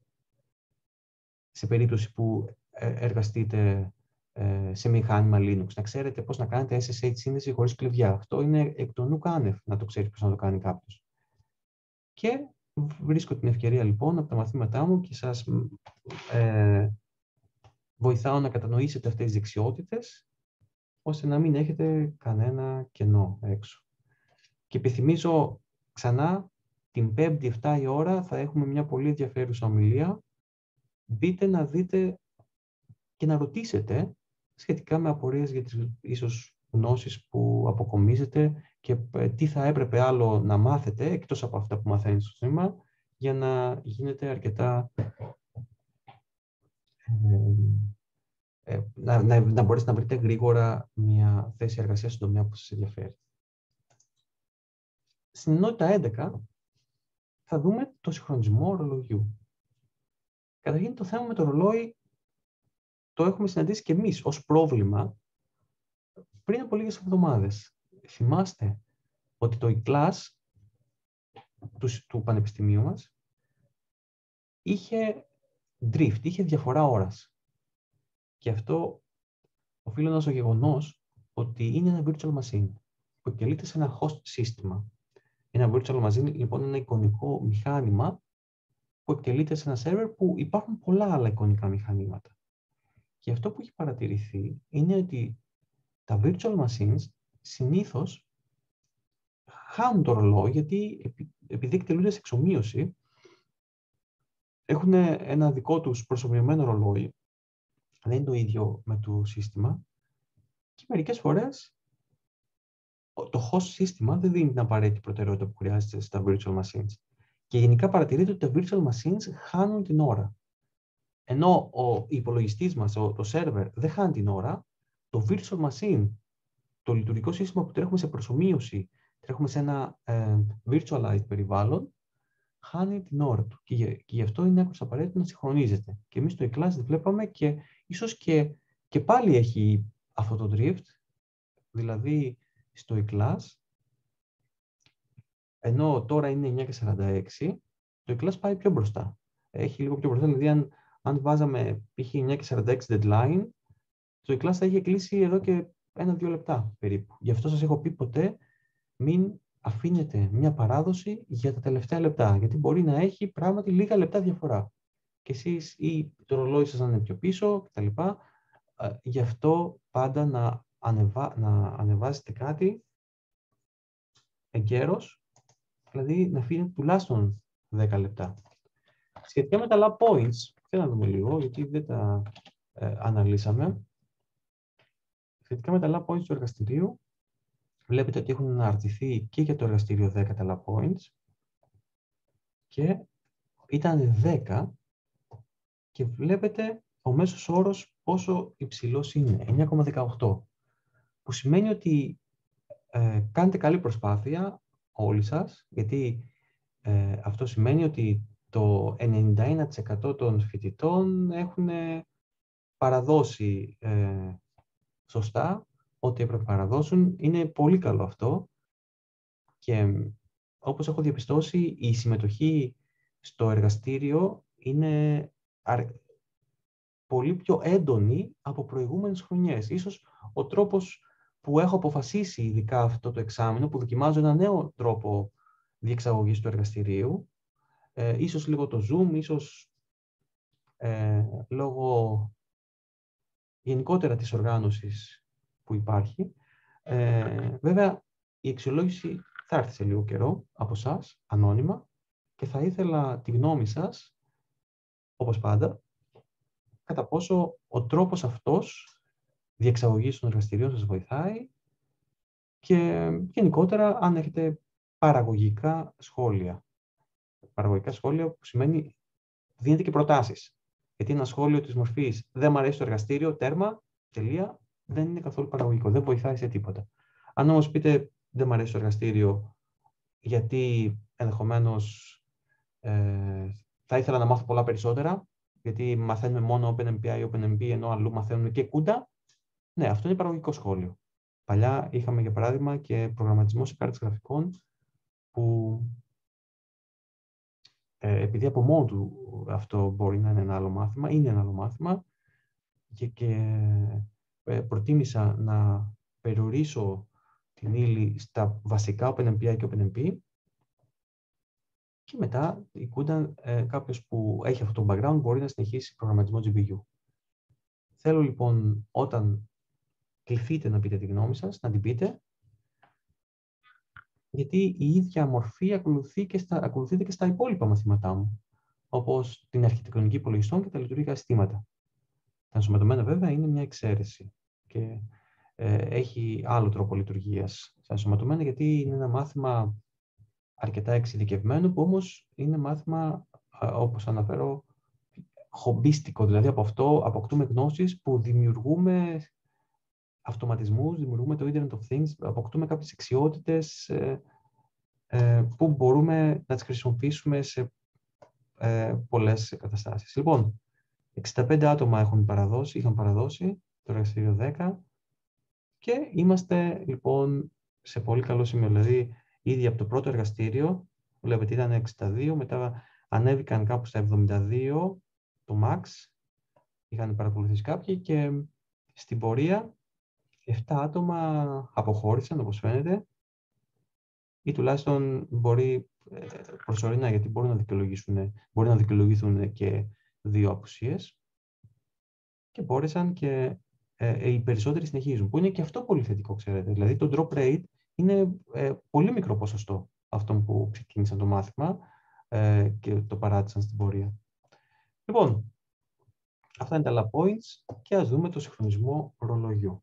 σε περίπτωση που εργαστείτε σε μηχάνημα Linux. Να ξέρετε πώς να κάνετε ες ες έιτς σύνδεση χωρίς κλειδιά. Αυτό είναι εκ των νουκ άνευ να το ξέρει πώς να το κάνει κάποιος. Και βρίσκω την ευκαιρία λοιπόν από τα μαθήματά μου και σας ε, βοηθάω να κατανοήσετε αυτές τις δεξιότητες, ώστε να μην έχετε κανένα κενό έξω. Και επιθυμίζω ξανά, την Πέμπτη εφτά η ώρα θα έχουμε μια πολύ ενδιαφέρουσα ομιλία. Μπείτε να δείτε και να ρωτήσετε σχετικά με απορίες για τις ίσως γνώσεις που αποκομίζετε και τι θα έπρεπε άλλο να μάθετε, εκτός από αυτά που μαθαίνετε στο τμήμα, για να γίνετε αρκετά... Ε, να, να, να μπορέσετε να βρείτε γρήγορα μια θέση εργασίας στον τομέα που σας ενδιαφέρει. Στην ενότητα έντεκα θα δούμε το συγχρονισμό ρολογιού. Καταρχήν το θέμα με το ρολόι το έχουμε συναντήσει και εμείς ως πρόβλημα πριν από λίγες εβδομάδες. Θυμάστε ότι το e-class του, του πανεπιστημίου μας είχε drift, είχε διαφορά ώρας. Και αυτό οφείλονταν στο γεγονός ότι είναι ένα virtual machine που εκτελείται σε ένα host σύστημα. Ένα virtual machine λοιπόν είναι ένα εικονικό μηχάνημα που εκτελείται σε ένα server που υπάρχουν πολλά άλλα εικονικά μηχανήματα. Και αυτό που έχει παρατηρηθεί είναι ότι τα virtual machines συνήθως χάνουν το ρολόι, γιατί επειδή εκτελούνται σε εξομοίωση, έχουν ένα δικό τους προσωπημένο ρολόι, δεν είναι το ίδιο με το σύστημα, και μερικές φορές το host σύστημα δεν δίνει την απαραίτητη προτεραιότητα που χρειάζεται στα virtual machines. Και γενικά παρατηρείται ότι τα virtual machines χάνουν την ώρα. Ενώ ο υπολογιστής μας, το server, δεν χάνει την ώρα, το virtual machine, το λειτουργικό σύστημα που τρέχουμε σε προσομοίωση, τρέχουμε σε ένα ε, virtualized περιβάλλον, χάνει την ώρα του. Και, και γι' αυτό είναι άκρως απαραίτητο να συγχρονίζεται. Και εμείς στο e-class βλέπαμε και ίσως και, και πάλι έχει αυτό το drift, δηλαδή στο e-class, ενώ τώρα είναι εννιά και σαράντα έξι, το e-class πάει πιο μπροστά. Έχει λίγο πιο μπροστά, δηλαδή αν, αν βάζαμε π.χ. εννιά και σαράντα έξι deadline, το e-class θα είχε κλείσει εδώ και ένα-δύο λεπτά περίπου. Γι' αυτό σας έχω πει ποτέ μην αφήνετε μια παράδοση για τα τελευταία λεπτά, γιατί μπορεί να έχει πράγματι λίγα λεπτά διαφορά. Και εσείς ή το ρολόι σας να είναι πιο πίσω κτλ. Γι' αυτό πάντα να, ανεβα... να ανεβάσετε κάτι εγκαίρως, δηλαδή να αφήνετε τουλάχιστον δέκα λεπτά. Σχετικά με τα lab points, θέλω να δούμε λίγο, γιατί δεν τα ε, αναλύσαμε. Σχετικά με τα lab points του εργαστηρίου, βλέπετε ότι έχουν αναρτηθεί και για το εργαστήριο δέκα τα lab points και ήταν δέκα και βλέπετε ο μέσος όρος πόσο υψηλός είναι, εννιά κόμμα δεκαοκτώ, που σημαίνει ότι ε, κάνετε καλή προσπάθεια όλοι σας, γιατί ε, αυτό σημαίνει ότι το ενενήντα ένα τοις εκατό των φοιτητών έχουν παραδώσει ε, σωστά ό,τι έπρεπε να παραδώσουν. Είναι πολύ καλό αυτό και όπως έχω διαπιστώσει, η συμμετοχή στο εργαστήριο είναι πολύ πιο έντονη από προηγούμενες χρονιές. Ίσως ο τρόπος που έχω αποφασίσει ειδικά αυτό το εξάμηνο, που δοκιμάζω ένα νέο τρόπο διεξαγωγής του εργαστηρίου, ε, ίσως λίγο το Zoom, ίσως ε, λόγω γενικότερα της οργάνωσης που υπάρχει. Ε, βέβαια, η αξιολόγηση θα έρθει σε λίγο καιρό από εσάς, ανώνυμα, και θα ήθελα τη γνώμη σας, όπως πάντα, κατά πόσο ο τρόπος αυτός διεξαγωγής των εργαστηρίων σας βοηθάει και γενικότερα αν έχετε παραγωγικά σχόλια. Παραγωγικά σχόλια που σημαίνει δίνετε και προτάσεις. Γιατί ένα σχόλιο της μορφής «δεν μου αρέσει το εργαστήριο, τέρμα, τελεία», δεν είναι καθόλου παραγωγικό, δεν βοηθάει σε τίποτα. Αν όμως πείτε «δεν μου αρέσει το εργαστήριο γιατί ενδεχομένως ε, θα ήθελα να μάθω πολλά περισσότερα, γιατί μαθαίνουμε μόνο OpenMPI, OpenMP, ενώ αλλού μαθαίνουμε και κούντα», ναι, αυτό είναι παραγωγικό σχόλιο. Παλιά είχαμε, για παράδειγμα, και προγραμματισμό σε κάρτες γραφικών, που ε, επειδή από μόνο του αυτό μπορεί να είναι ένα άλλο μάθημα, είναι ένα άλλο μάθημα, και, και ε, προτίμησα να περιορίσω την ύλη στα βασικά OpenMPI και OpenMP, και μετά η CUDA, ε, κάποιος που έχει αυτό το background μπορεί να συνεχίσει προγραμματισμό τζι πι γιου. Θέλω λοιπόν, όταν κληθείτε να πείτε τη γνώμη σας, να την πείτε, γιατί η ίδια μορφή ακολουθεί και στα, ακολουθείται και στα υπόλοιπα μαθήματά μου, όπως την αρχιτεκτονική υπολογιστών και τα λειτουργικά συστήματα. Τα ενσωματωμένα βέβαια είναι μια εξαίρεση και ε, έχει άλλο τρόπο λειτουργίας στα ενσωματωμένα, γιατί είναι ένα μάθημα αρκετά εξειδικευμένο, που όμως είναι μάθημα, όπως αναφέρω, χομπίστικο, δηλαδή από αυτό αποκτούμε γνώσεις που δημιουργούμε αυτοματισμούς, δημιουργούμε το Internet of Things, αποκτούμε κάποιες δεξιότητες ε, ε, που μπορούμε να τις χρησιμοποιήσουμε σε ε, πολλές καταστάσεις. Λοιπόν, εξήντα πέντε άτομα έχουν παραδώσει, είχαν παραδώσει το εργαστήριο δέκα και είμαστε λοιπόν σε πολύ καλό σημείο. Δηλαδή, ήδη από το πρώτο εργαστήριο, βλέπετε ήταν εξήντα δύο, μετά ανέβηκαν κάπου στα εβδομήντα δύο το max, είχαν παρακολουθήσει κάποιοι, και στην πορεία επτά άτομα αποχώρησαν, όπως φαίνεται, ή τουλάχιστον μπορεί προσωρινά, γιατί μπορεί να δικαιολογήσουν, μπορεί να δικαιολογηθούν και δύο απουσίες, και μπόρεσαν και ε, οι περισσότεροι συνεχίζουν, που είναι και αυτό πολύ θετικό, ξέρετε. Δηλαδή το drop rate είναι ε, πολύ μικρό ποσοστό αυτών που ξεκίνησαν το μάθημα ε, και το παράτησαν στην πορεία. Λοιπόν, αυτά είναι τα άλλα points, και ας δούμε το συγχρονισμό ρολογιού.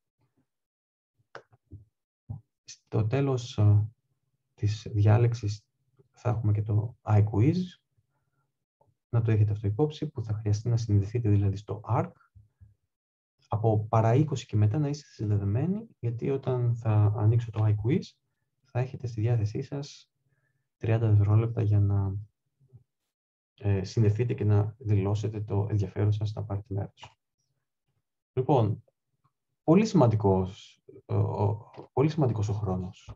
Στο τέλος uh, της διάλεξης θα έχουμε και το iQuiz. Να το έχετε αυτό υπόψη, που θα χρειαστεί να συνδεθείτε δηλαδή στο αρκ. Από παρά είκοσι και μετά να είστε συνδεδεμένοι, γιατί όταν θα ανοίξω το iQuiz θα έχετε στη διάθεσή σας τριάντα δευτερόλεπτα για να ε, συνδεθείτε και να δηλώσετε το ενδιαφέρον σας να πάρετε μέρος. Λοιπόν, πολύ σημαντικός, ο, ο, πολύ σημαντικός ο χρόνος.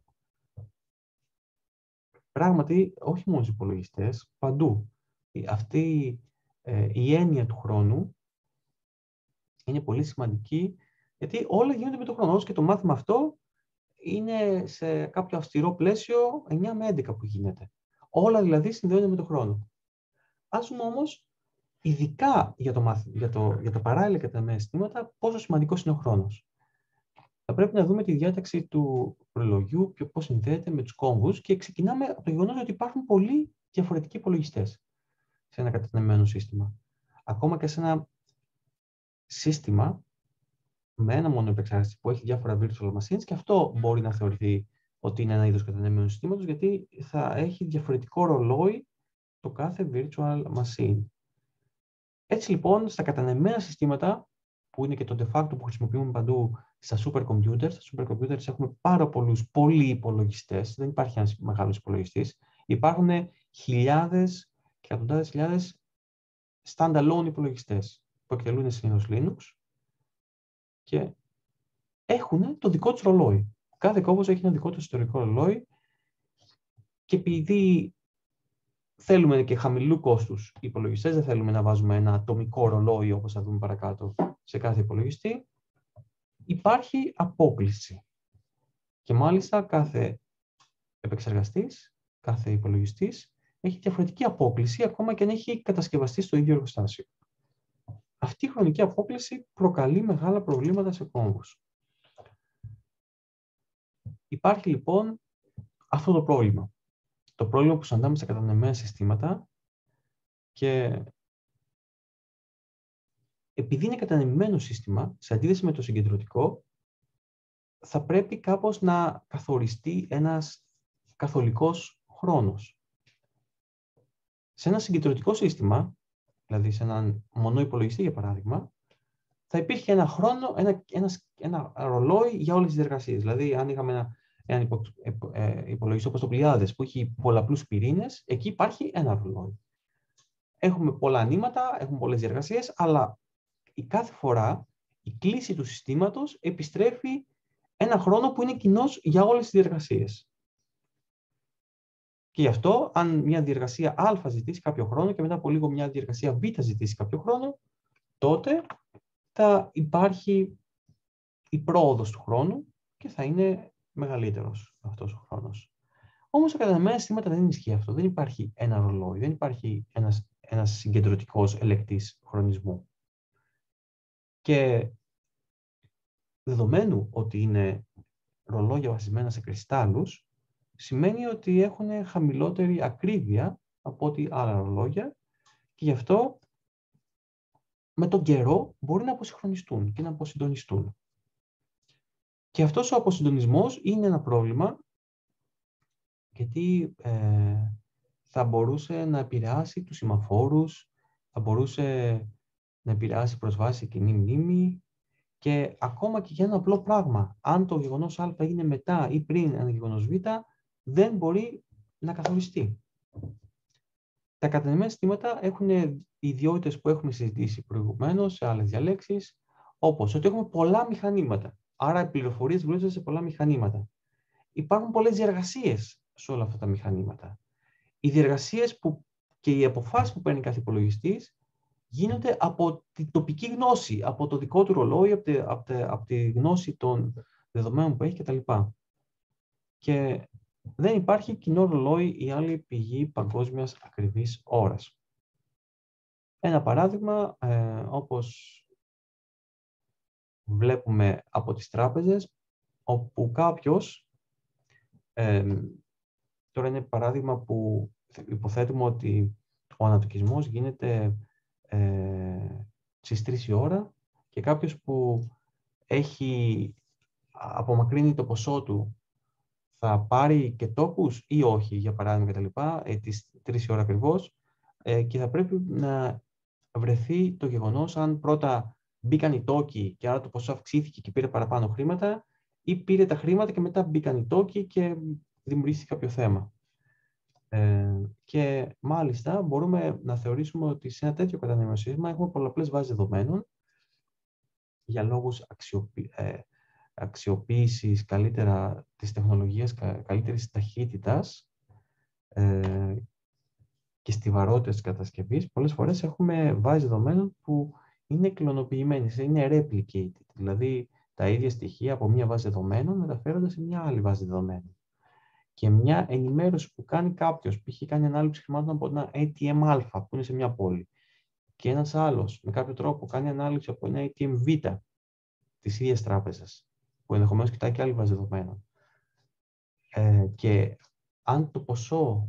Πράγματι, όχι μόνο στους υπολογιστές, παντού. Αυτή ε, η έννοια του χρόνου είναι πολύ σημαντική, γιατί όλα γίνονται με τον χρόνο. Και το μάθημα αυτό είναι σε κάποιο αυστηρό πλαίσιο εννιά με έντεκα που γίνεται. Όλα δηλαδή συνδέονται με τον χρόνο. Ας δούμε όμως, ειδικά για, το μάθημα, για, το, για τα παράλληλα και τα μέσα συστήματα, πόσο σημαντικός είναι ο χρόνος. Θα πρέπει να δούμε τη διάταξη του ρολογιού και πώς συνδέεται με τους κόμβους, και ξεκινάμε από το γεγονός ότι υπάρχουν πολλοί διαφορετικοί υπολογιστές σε ένα κατανεμμένο σύστημα. Ακόμα και σε ένα σύστημα με ένα μόνο επεξεργαστή που έχει διάφορα virtual machines, και αυτό μπορεί να θεωρηθεί ότι είναι ένα είδος κατανεμμένου συστήματος, γιατί θα έχει διαφορετικό ρολόι το κάθε virtual machine. Έτσι λοιπόν, στα κατανεμμένα συστήματα, που είναι και το de facto που χρησιμοποιούμε παντού στα supercomputers, στα supercomputers έχουμε πάρα πολλούς πολλοί υπολογιστές, δεν υπάρχει ένας μεγάλος υπολογιστής, υπάρχουν χιλιάδες και εκατοντάδες χιλιάδες standalone υπολογιστές που εκτελούν συνήθως Linux και έχουν το δικό τους ρολόι. Κάθε κόμβος έχει ένα δικό του ιστορικό ρολόι και επειδή θέλουμε και χαμηλού κόστους υπολογιστές, δεν θέλουμε να βάζουμε ένα ατομικό ρολόι όπως θα δούμε παρακάτω σε κάθε υπολογιστή, υπάρχει απόκληση. Και μάλιστα κάθε επεξεργαστής, κάθε υπολογιστής έχει διαφορετική απόκληση ακόμα και αν έχει κατασκευαστεί στο ίδιο εργοστάσιο. Αυτή η χρονική απόκληση προκαλεί μεγάλα προβλήματα σε κόμβους. Υπάρχει λοιπόν αυτό το πρόβλημα. Το πρόβλημα που συναντάμε στα κατανεμμένα συστήματα και επειδή είναι κατανεμημένο σύστημα, σε αντίθεση με το συγκεντρωτικό, θα πρέπει κάπως να καθοριστεί ένας καθολικός χρόνος. Σε ένα συγκεντρωτικό σύστημα, δηλαδή σε έναν μονό υπολογιστή για παράδειγμα, θα υπήρχε ένα χρόνο, ένα, ένα, ένα ρολόι για όλες τις διεργασίες. Δηλαδή, αν είχαμε ένα, ένα υπο, ε, υπολογιστή όπως το Πλιάδες που έχει πολλαπλούς πυρήνες, εκεί υπάρχει ένα ρολόι. Έχουμε πολλά ανήματα, έχουμε πολλές διεργασίες, αλλά η κάθε φορά η κλίση του συστήματος επιστρέφει ένα χρόνο που είναι κοινός για όλες τις διεργασίες. Και γι' αυτό, αν μια διεργασία Α ζητήσει κάποιο χρόνο και μετά από λίγο μια διεργασία Β ζητήσει κάποιο χρόνο, τότε θα υπάρχει η πρόοδος του χρόνου και θα είναι μεγαλύτερος αυτός ο χρόνος. Όμως, σε κατανεμμένα συστήματα δεν ισχύει αυτό. Δεν υπάρχει ένα ρολόι, δεν υπάρχει ένας, ένας συγκεντρωτικός ελεκτής χρονισμού. Και δεδομένου ότι είναι ρολόγια βασισμένα σε κρυστάλλους, σημαίνει ότι έχουν χαμηλότερη ακρίβεια από ό,τι άλλα ρολόγια και γι' αυτό με τον καιρό μπορεί να αποσυγχρονιστούν και να αποσυντονιστούν. Και αυτός ο αποσυντονισμός είναι ένα πρόβλημα γιατί ε, θα μπορούσε να επηρεάσει τους σημαφόρους, θα μπορούσε να επηρεάσει προσβάσεις σε κοινή μνήμη και ακόμα και για ένα απλό πράγμα. Αν το γεγονός Α έγινε μετά ή πριν ένα γεγονός Β, δεν μπορεί να καθοριστεί. Τα κατανεμμένα συστήματα έχουν ιδιότητες που έχουμε συζητήσει προηγουμένως σε άλλες διαλέξεις, όπως ότι έχουμε πολλά μηχανήματα. Άρα οι πληροφορίες βρίσκονται σε πολλά μηχανήματα. Υπάρχουν πολλές διεργασίες σε όλα αυτά τα μηχανήματα. Οι διεργασίες που, και οι αποφάσεις που παίρνει κάθε υπολογιστής γίνονται από την τοπική γνώση, από το δικό του ρολόι, από τη, από τη, από τη γνώση των δεδομένων που έχει κτλ. Και δεν υπάρχει κοινό ρολόι ή άλλη πηγή παγκόσμιας ακριβής ώρας. Ένα παράδειγμα, ε, όπως βλέπουμε από τις τράπεζες, όπου κάποιος, ε, τώρα είναι παράδειγμα που υποθέτουμε ότι ο ανατοκισμός γίνεται ε, στις τρεις η ώρα και κάποιος που έχει απομακρύνει το ποσό του θα πάρει και τόκους ή όχι, για παράδειγμα κτλ. Ε, τις τρεις η ώρα ακριβώς ε, και θα πρέπει να βρεθεί το γεγονός αν πρώτα μπήκαν οι τόκοι και άρα το ποσό αυξήθηκε και πήρε παραπάνω χρήματα ή πήρε τα χρήματα και μετά μπήκαν οι τόκοι και δημιουργήθηκε κάποιο θέμα. Ε, και μάλιστα μπορούμε να θεωρήσουμε ότι σε ένα τέτοιο κατανεμμένο σύστημα έχουμε πολλαπλές βάσεις δεδομένων για λόγους αξιοπι... ε, αξιοποίησης καλύτερα της τεχνολογίας, καλύτερης ταχύτητας ε, και στιβαρότητας της κατασκευής. Πολλές φορές έχουμε βάσεις δεδομένων που είναι κλωνοποιημένες, είναι replicated, δηλαδή τα ίδια στοιχεία από μια βάση δεδομένων μεταφέρονται σε μια άλλη βάση δεδομένων. Και μια ενημέρωση που κάνει κάποιος, π.χ. κάνει ανάληψη χρημάτων από ένα έι τι εμ Α που είναι σε μια πόλη και ένας άλλος με κάποιο τρόπο κάνει ανάληψη από ένα έι τι εμ Β της ίδιας τράπεζας που ενδεχομένως κοιτάει και άλλη βάση δεδομένων. Ε, και αν το ποσό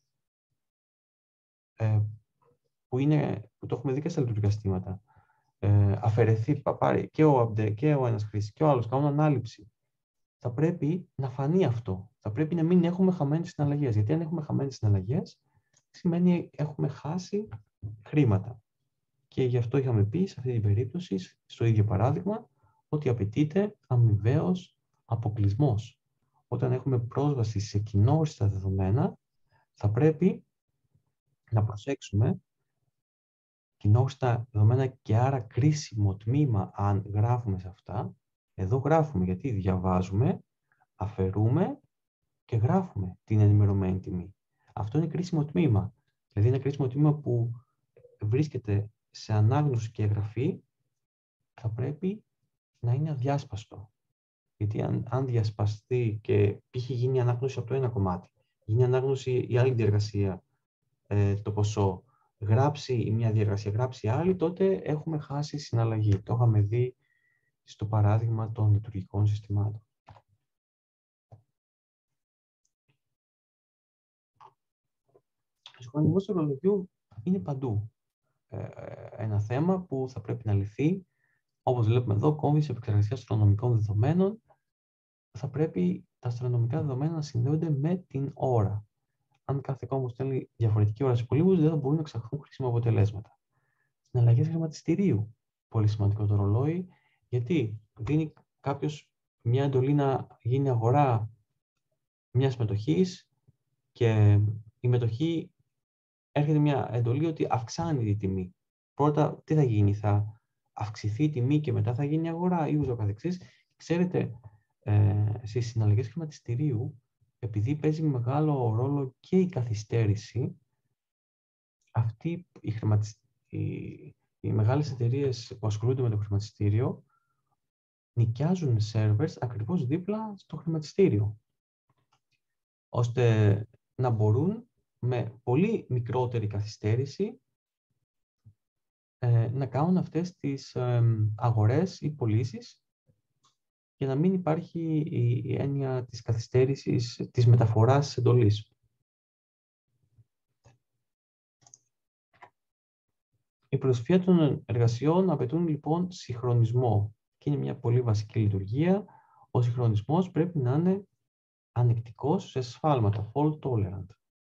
ε, που, είναι, που το έχουμε δει και στα λειτουργικά συστήματα ε, αφαιρεθεί, πάρει και ο, και ο ένας χρήστης και ο άλλος κάνουν ανάληψη, θα πρέπει να φανεί αυτό. Θα πρέπει να μην έχουμε χαμένες συναλλαγές. Γιατί αν έχουμε χαμένες συναλλαγές, σημαίνει έχουμε χάσει χρήματα. Και γι' αυτό είχαμε πει σε αυτή την περίπτωση, στο ίδιο παράδειγμα, ότι απαιτείται αμοιβαίος αποκλεισμός. Όταν έχουμε πρόσβαση σε κοινόριστα δεδομένα, θα πρέπει να προσέξουμε κοινόχρηστα δεδομένα και άρα κρίσιμο τμήμα αν γράφουμε σε αυτά. Εδώ γράφουμε γιατί διαβάζουμε, αφαιρούμε και γράφουμε την ενημερωμένη τιμή. Αυτό είναι κρίσιμο τμήμα. Δηλαδή είναι κρίσιμο τμήμα που βρίσκεται σε ανάγνωση και εγγραφή, θα πρέπει να είναι αδιάσπαστο. Γιατί αν, αν διασπαστεί και π.χ. γίνει ανάγνωση από το ένα κομμάτι, γίνει ανάγνωση η άλλη διεργασία, ε, το ποσό, γράψει η μία διεργασία, γράψει η άλλη, τότε έχουμε χάσει συναλλαγή. Το είχαμε δει στο παράδειγμα των λειτουργικών συστημάτων. Ο συγχρονισμός του ρολογιού είναι παντού. Ε, ένα θέμα που θα πρέπει να λυθεί. Όπως βλέπουμε εδώ, κόμβηση επεξεργασία αστρονομικών δεδομένων. Θα πρέπει τα αστρονομικά δεδομένα να συνδέονται με την ώρα. Αν κάθε κόμβο στέλνει διαφορετική ώρα σε υπολείπους, δεν θα μπορούν να εξαχθούν χρήσιμα αποτελέσματα. Συναλλαγές χρηματιστηρίου. Πολύ σημαντικό το ρολόι, γιατί δίνει κάποιος μια εντολή να γίνει αγορά μιας μετοχής και η μετοχή έρχεται μια εντολή ότι αυξάνει τη τιμή. Πρώτα, τι θα γίνει, θα αυξηθεί η τιμή και μετά θα γίνει αγορά ή ούτω καθεξής. Ξέρετε, ε, στις συναλλαγές χρηματιστηρίου, επειδή παίζει μεγάλο ρόλο και η καθυστέρηση, αυτοί οι, χρηματισ... οι... οι μεγάλες εταιρείες που ασχολούνται με το χρηματιστήριο νοικιάζουν servers ακριβώς δίπλα στο χρηματιστήριο, ώστε να μπορούν με πολύ μικρότερη καθυστέρηση ε, να κάνουν αυτές τις ε, αγορές ή πωλήσεις για να μην υπάρχει η, η έννοια της καθυστέρησης της μεταφοράς της εντολής. Η πλειοψηφία των εργασιών απαιτούν λοιπόν συγχρονισμό και είναι μια πολύ βασική λειτουργία. Ο συγχρονισμός πρέπει να είναι ανεκτικός σε σφάλματα, fault tolerant.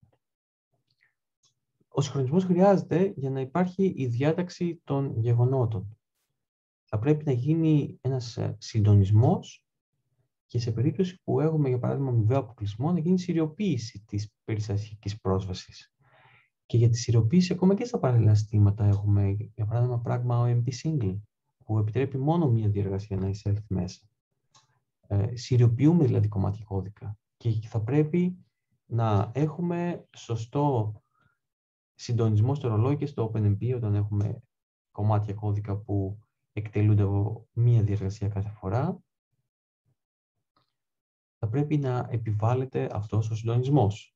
Ο συγχρονισμός χρειάζεται για να υπάρχει η διάταξη των γεγονότων. Θα πρέπει να γίνει ένας συντονισμός και σε περίπτωση που έχουμε, για παράδειγμα, αμοιβαίο αποκλεισμό, να γίνει σειριοποίηση της περιστασιακής πρόσβασης. Και για τη σειριοποίηση, ακόμα και στα παράλληλα συστήματα, έχουμε, για παράδειγμα, πράγμα ο εμ πι single, που επιτρέπει μόνο μία διεργασία να εισέλθει μέσα. Ε, σειριοποιούμε δηλαδή κομμάτια κώδικα και θα πρέπει να έχουμε σωστό συντονισμό στο ρολόι και στο OpenMP όταν έχουμε κομμάτια κώδικα που εκτελούνται από μία διεργασία κάθε φορά. Θα πρέπει να επιβάλλεται αυτός ο συντονισμός.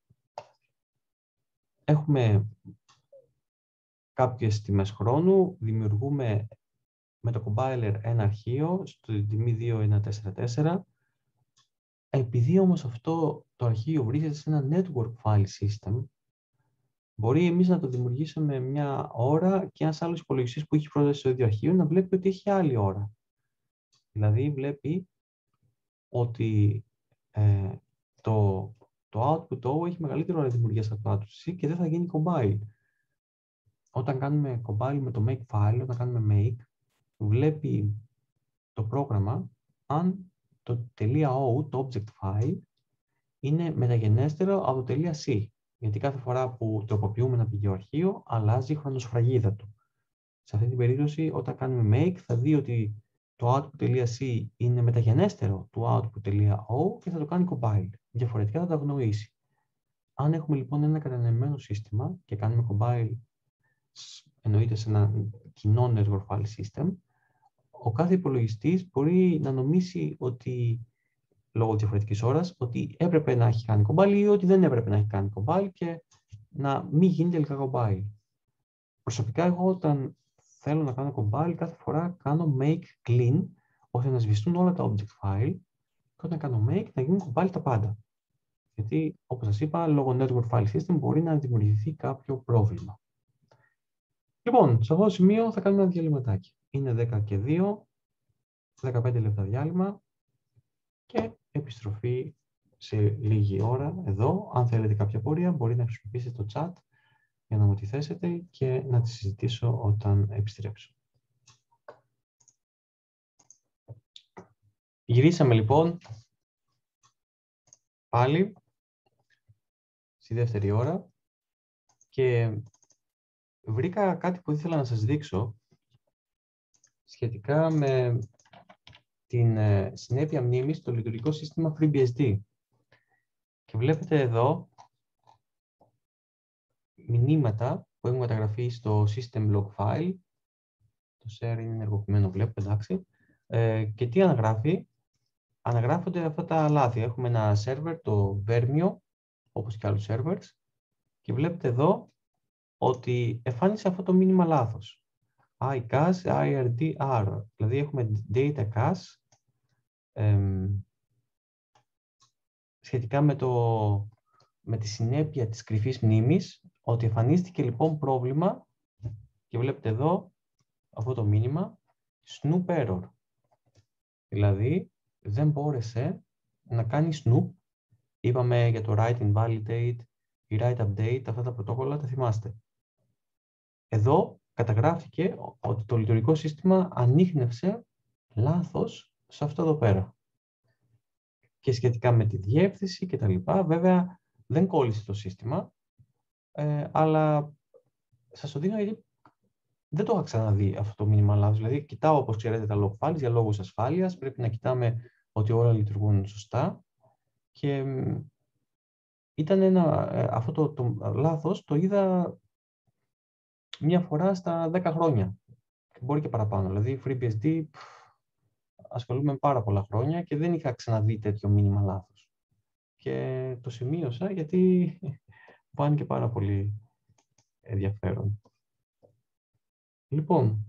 Έχουμε κάποιες τιμές χρόνου, δημιουργούμε με το compiler ένα αρχείο στο τιμή δύο ένα τέσσερα τέσσερα. Επειδή όμως αυτό το αρχείο βρίσκεται σε ένα network file system, μπορεί εμείς να το δημιουργήσουμε μια ώρα και ένας άλλος υπολογιστής που έχει πρόσβαση στο ίδιο αρχείο να βλέπει ότι έχει άλλη ώρα. Δηλαδή βλέπει ότι ε, το, το output O έχει μεγαλύτερη ώρα δημιουργίας από το output C και δεν θα γίνει compile. Όταν κάνουμε compile με το make file, όταν κάνουμε make, βλέπει το πρόγραμμα αν το .o, το object file, είναι μεταγενέστερο από το .c. Γιατί κάθε φορά που τροποποιούμε ένα πηγαίο αρχείο, αλλάζει η χρονοσφραγίδα του. Σε αυτή την περίπτωση, όταν κάνουμε make, θα δει ότι το output.c είναι μεταγενέστερο του output.o και θα το κάνει compile. Διαφορετικά θα το αγνοήσει. Αν έχουμε λοιπόν ένα κατανεμμένο σύστημα και κάνουμε compile, εννοείται σε ένα κοινό network file system, ο κάθε υπολογιστής μπορεί να νομίσει ότι, λόγω διαφορετικής ώρας, ότι έπρεπε να έχει κάνει compile ή ότι δεν έπρεπε να έχει κάνει compile και να μην γίνει τελικά compile. Προσωπικά, εγώ όταν θέλω να κάνω compile, κάθε φορά κάνω make clean, ώστε να σβηστούν όλα τα object file και όταν κάνω make να γίνουν compile τα πάντα. Γιατί, όπως σας είπα, λόγω network file system μπορεί να δημιουργηθεί κάποιο πρόβλημα. Λοιπόν, σε αυτό το σημείο θα κάνουμε ένα διαλυματάκι. Είναι δέκα και δύο, δεκαπέντε λεπτά διάλειμμα και επιστροφή σε λίγη ώρα εδώ. Αν θέλετε κάποια πορεία, μπορείτε να χρησιμοποιήσετε το chat για να μου τη θέσετε και να τη συζητήσω όταν επιστρέψω. Γυρίσαμε λοιπόν πάλι στη δεύτερη ώρα και βρήκα κάτι που ήθελα να σας δείξω σχετικά με την ε, συνέπεια μνήμης στο λειτουργικό σύστημα FreeBSD. Και βλέπετε εδώ μηνύματα που έχουν καταγραφεί στο system log file. Το share είναι ενεργοποιημένο, βλέπετε, εντάξει. Ε, και τι αναγράφει? Αναγράφονται αυτά τα λάθη. Έχουμε ένα server, το Vermio, όπως και άλλους servers. Και βλέπετε εδώ ότι εμφάνισε αυτό το μήνυμα λάθος. iCache, iRD, error. Δηλαδή έχουμε data cache εμ, σχετικά με, το, με τη συνέπεια της κρυφής μνήμης, ότι εμφανίστηκε λοιπόν πρόβλημα και βλέπετε εδώ αυτό το μήνυμα snoop error. Δηλαδή δεν μπόρεσε να κάνει snoop. Είπαμε για το write invalidate, η write update, αυτά τα πρωτόκολλα τα θυμάστε. Εδώ καταγράφηκε ότι το λειτουργικό σύστημα ανίχνευσε λάθος σε αυτό εδώ πέρα. Και σχετικά με τη διεύθυνση και τα λοιπά, βέβαια δεν κόλλησε το σύστημα, ε, αλλά σας το δίνω γιατί δεν το είχα ξαναδεί αυτό το μήνυμα λάθος. Δηλαδή, κοιτάω, όπως ξέρετε, τα log files για λόγους ασφάλειας, πρέπει να κοιτάμε ότι όλα λειτουργούν σωστά. Και ήταν ένα, αυτό το, το λάθος το είδα μία φορά στα δέκα χρόνια. Μπορεί και παραπάνω. Δηλαδή, FreeBSD ασχολούμαι πάρα πολλά χρόνια και δεν είχα ξαναδεί τέτοιο μήνυμα λάθος. Και το σημείωσα γιατί μου φάνηκε πάρα πολύ ενδιαφέρον. Λοιπόν,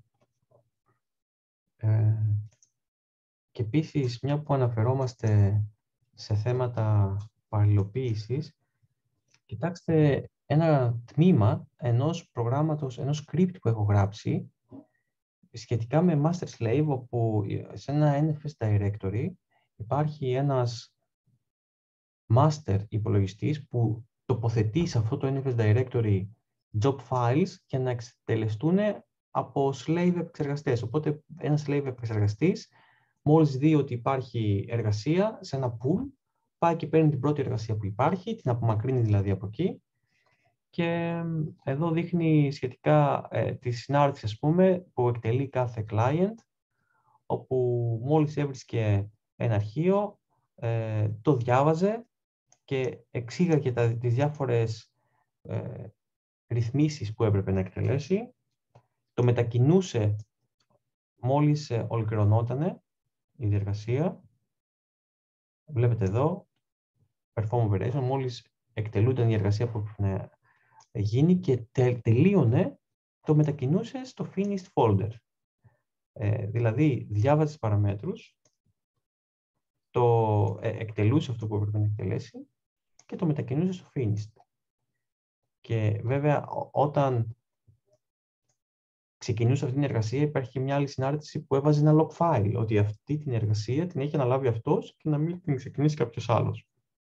ε, και επίσης, μια που αναφερόμαστε σε θέματα παραλληλοποίησης, κοιτάξτε ένα τμήμα ενός προγράμματος, ενός script που έχω γράψει σχετικά με master slave, όπου σε ένα εν εφ ες directory υπάρχει ένας master υπολογιστής που τοποθετεί σε αυτό το εν εφ ες directory job files για να εκτελεστούν από slave επεξεργαστές. Οπότε ένας slave επεξεργαστής μόλις δει ότι υπάρχει εργασία σε ένα pool, πάει και παίρνει την πρώτη εργασία που υπάρχει, την απομακρύνει δηλαδή από εκεί. Και εδώ δείχνει σχετικά ε, τη συνάρτηση, ας πούμε, που εκτελεί κάθε client, όπου μόλις έβρισκε ένα αρχείο, ε, το διάβαζε και εξήγαγε τα, τις διάφορες ε, ρυθμίσεις που έπρεπε να εκτελέσει, το μετακινούσε μόλις ε, ολοκληρωνότανε η διεργασία. Βλέπετε εδώ, perform operation, μόλις εκτελούνταν η εργασία που έπρεπε να γίνει και τε, τελείωνε, το μετακινούσε στο finished folder. Ε, δηλαδή, διάβαζε τις παραμέτρους, το ε, εκτελούσε αυτό που έπρεπε να εκτελέσει και το μετακινούσε στο finished. Και βέβαια, όταν ξεκινούσε αυτή την εργασία, υπάρχει και μια άλλη συνάρτηση που έβαζε ένα log file, ότι αυτή την εργασία την έχει αναλάβει αυτός και να μην την ξεκινήσει κάποιος άλλος.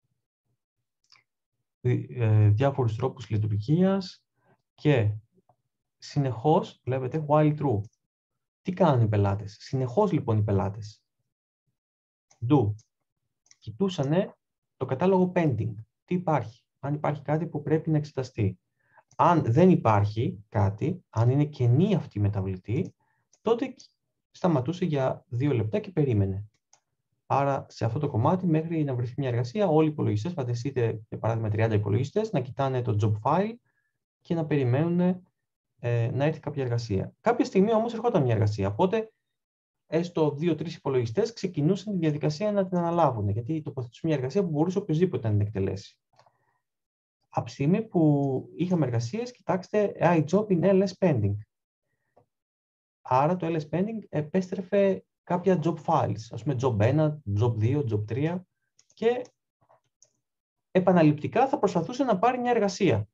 Ε, διάφορους τρόπους λειτουργίας και συνεχώς βλέπετε while true. Τι κάνουν οι πελάτες? Συνεχώς λοιπόν οι πελάτες do κοιτούσανε το κατάλογο pending. Τι υπάρχει? Αν υπάρχει κάτι που πρέπει να εξεταστεί. Αν δεν υπάρχει κάτι, αν είναι κενή αυτή η μεταβλητή, τότε σταματούσε για δύο λεπτά και περίμενε. Άρα σε αυτό το κομμάτι, μέχρι να βρεθεί μια εργασία, όλοι οι υπολογιστές, φανταστείτε για παράδειγμα τριάντα υπολογιστές, να κοιτάνε το job file και να περιμένουν ε, να έρθει κάποια εργασία. Κάποια στιγμή όμως ερχόταν μια εργασία, οπότε έστω δύο τρεις υπολογιστές ξεκινούσαν τη διαδικασία να την αναλάβουν, γιατί τοποθετούσαν μια εργασία που μπορούσε οποιοδήποτε να την εκτελέσει. Από τη στιγμή που είχαμε εργασίες, κοιτάξτε, iJob είναι ελ ες pending. Άρα το ελ ες pending επέστρεφε κάποια job files, ας πούμε job ένα, job δύο, job τρία και επαναληπτικά θα προσπαθούσε να πάρει μια εργασία.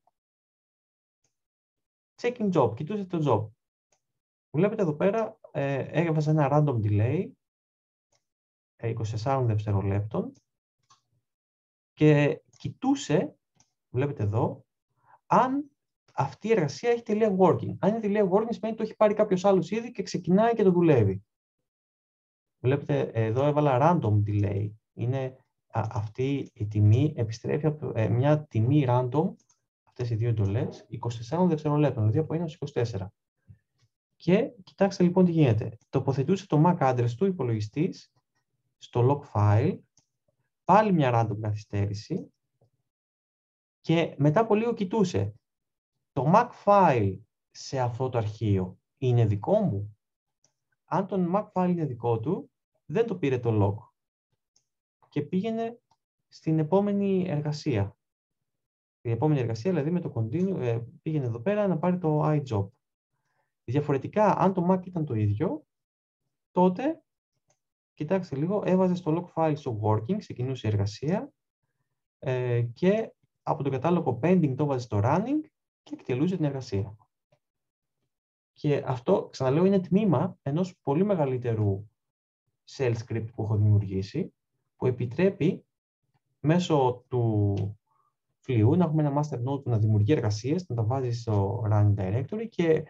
Checking job, κοιτούσε το job. Βλέπετε εδώ πέρα, ε, έβαζε ένα random delay είκοσι τεσσάρων δευτερολέπτων και κοιτούσε, βλέπετε εδώ, αν αυτή η εργασία έχει τελεία working. Αν είναι τελεία working σημαίνει ότι το έχει πάρει κάποιος άλλος ήδη και ξεκινάει και το δουλεύει. Βλέπετε εδώ έβαλα random delay. Είναι α, αυτή η τιμή επιστρέφει από ε, μια τιμή random αυτές οι δύο εντολές είκοσι τεσσάρων δευτερολέπτων, δηλαδή από ένα έως είκοσι τέσσερα. Και κοιτάξτε λοιπόν τι γίνεται. Τοποθετούσε το MAC address του υπολογιστής στο log file, πάλι μια random καθυστέρηση και μετά από λίγο κοιτούσε το MAC file σε αυτό το αρχείο είναι δικό μου. Αν το MAC file είναι δικό του, δεν το πήρε το log και πήγαινε στην επόμενη εργασία. Η επόμενη εργασία, δηλαδή με το continue, πήγαινε εδώ πέρα να πάρει το iJob. Διαφορετικά, αν το Mac ήταν το ίδιο, τότε, κοιτάξτε λίγο, έβαζε στο log file στο working, ξεκινούσε η εργασία ε, και από το κατάλογο pending το έβαζε στο running και εκτελούσε την εργασία. Και αυτό, ξαναλέω, είναι τμήμα ενός πολύ μεγαλύτερου shell script που έχω δημιουργήσει, που επιτρέπει μέσω του φλοιού να έχουμε ένα master node που να δημιουργεί εργασίες, να τα βάζει στο running directory και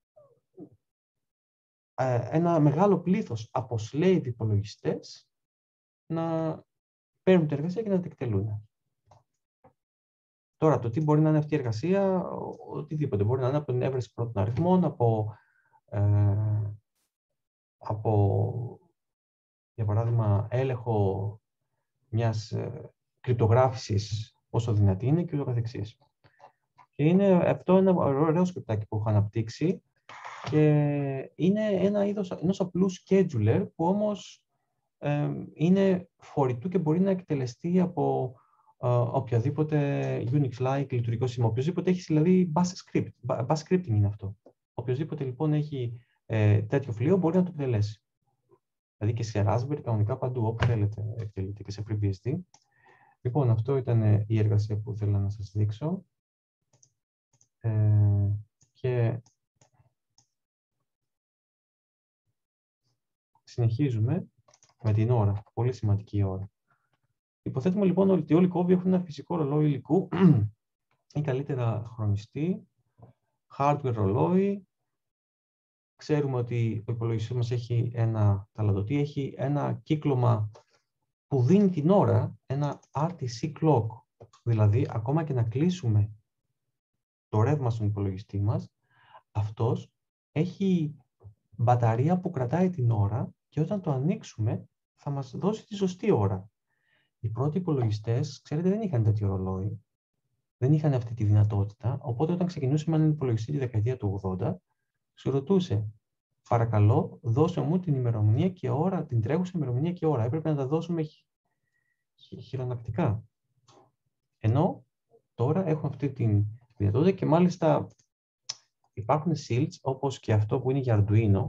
ένα μεγάλο πλήθος από slave υπολογιστές να παίρνουν την εργασία και να την εκτελούν. Τώρα, το τι μπορεί να είναι αυτή η εργασία, οτιδήποτε. Μπορεί να είναι από την έβρεση πρώτων αριθμών, από, ε, από για παράδειγμα, έλεγχο μιας ε, κρυπτογράφησης όσο δυνατή είναι και ούτω καθεξής. Και είναι αυτό ένα ωραίο σκεπτάκι που έχω αναπτύξει και είναι ένα είδος ενός απλού scheduler που όμως ε, είναι φορητού και μπορεί να εκτελεστεί από ε, οποιαδήποτε Unix-like λειτουργικό σύστημα. Οποιοςδήποτε έχει δηλαδή bash script. Bash scripting είναι αυτό. Οποιοςδήποτε λοιπόν έχει ε, τέτοιο φλοιό μπορεί να το εκτελέσει. Δηλαδή και σε Raspberry, κανονικά παντού, όπου θέλετε εκτελείται και σε FreeBSD. Λοιπόν, αυτό ήταν η εργασία που ήθελα να σας δείξω. Ε, και συνεχίζουμε με την ώρα. Πολύ σημαντική ώρα. Υποθέτουμε λοιπόν ότι όλοι οι κόβοι έχουν ένα φυσικό ρολόι υλικού ή καλύτερα χρονιστή, hardware ρολόι. Ξέρουμε ότι ο υπολογιστής μας έχει ένα ταλαντωτή, έχει ένα κύκλωμα που δίνει την ώρα, ένα αρ τι σι clock. Δηλαδή, ακόμα και να κλείσουμε το ρεύμα στον υπολογιστή μας, αυτός έχει μπαταρία που κρατάει την ώρα και όταν το ανοίξουμε θα μας δώσει τη σωστή ώρα. Οι πρώτοι υπολογιστές, ξέρετε, δεν είχαν τέτοιο ρολόι, δεν είχαν αυτή τη δυνατότητα, οπότε όταν ξεκινούσαμε έναν υπολογιστή τη δεκαετία του ογδόντα, σου ρωτούσε, παρακαλώ, δώσε μου την ημερομηνία και ώρα, την τρέχουσα ημερομηνία και ώρα. Έπρεπε να τα δώσουμε χ... χ... χειρονακτικά. Ενώ τώρα έχουμε αυτή τη δυνατότητα και μάλιστα υπάρχουν shields όπως και αυτό που είναι για Arduino,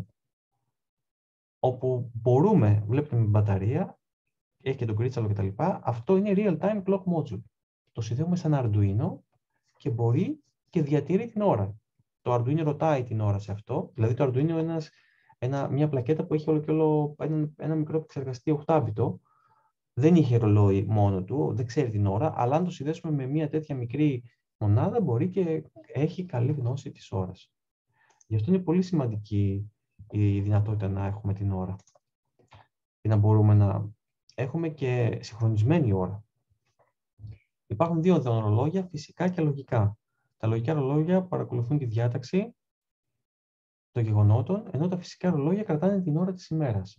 όπου μπορούμε, βλέπετε με μπαταρία, έχει και τον κρύτσαλο κτλ. Αυτό είναι real-time clock module. Το συνδέουμε σαν Arduino και μπορεί και διατηρεί την ώρα. Το Arduino ρωτάει την ώρα σε αυτό, δηλαδή το Arduino είναι ένας, ένα, μια πλακέτα που έχει όλο και όλο ένα, ένα μικρό επεξεργαστή οκτάβιτο, δεν είχε ρολόι μόνο του, δεν ξέρει την ώρα, αλλά αν το συνδέσουμε με μια τέτοια μικρή μονάδα μπορεί και έχει καλή γνώση της ώρας. Γι' αυτό είναι πολύ σημαντική η δυνατότητα να έχουμε την ώρα και να μπορούμε να έχουμε και συγχρονισμένη ώρα. Υπάρχουν δύο ρολόγια, φυσικά και λογικά. Τα λογικά ρολόγια παρακολουθούν τη διάταξη των γεγονότων, ενώ τα φυσικά ρολόγια κρατάνε την ώρα της ημέρας.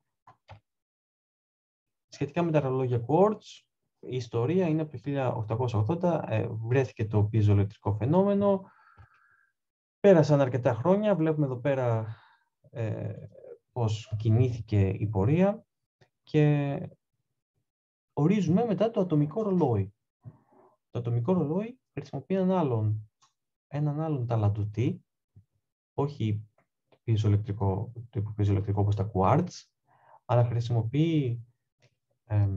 Σχετικά με τα ρολόγια Quartz, η ιστορία είναι από το χίλια οκτακόσια ογδόντα, ε, βρέθηκε το πιεζοελεκτρικό φαινόμενο. Πέρασαν αρκετά χρόνια, βλέπουμε εδώ πέρα ε, πώς κινήθηκε η πορεία και ορίζουμε μετά το ατομικό ρολόι. Το ατομικό ρολόι χρησιμοποιεί έναν άλλον, έναν άλλον ταλαντωτή, όχι πιεζοελεκτρικό, το πιεζοελεκτρικό όπως τα Quartz, αλλά χρησιμοποιεί ε,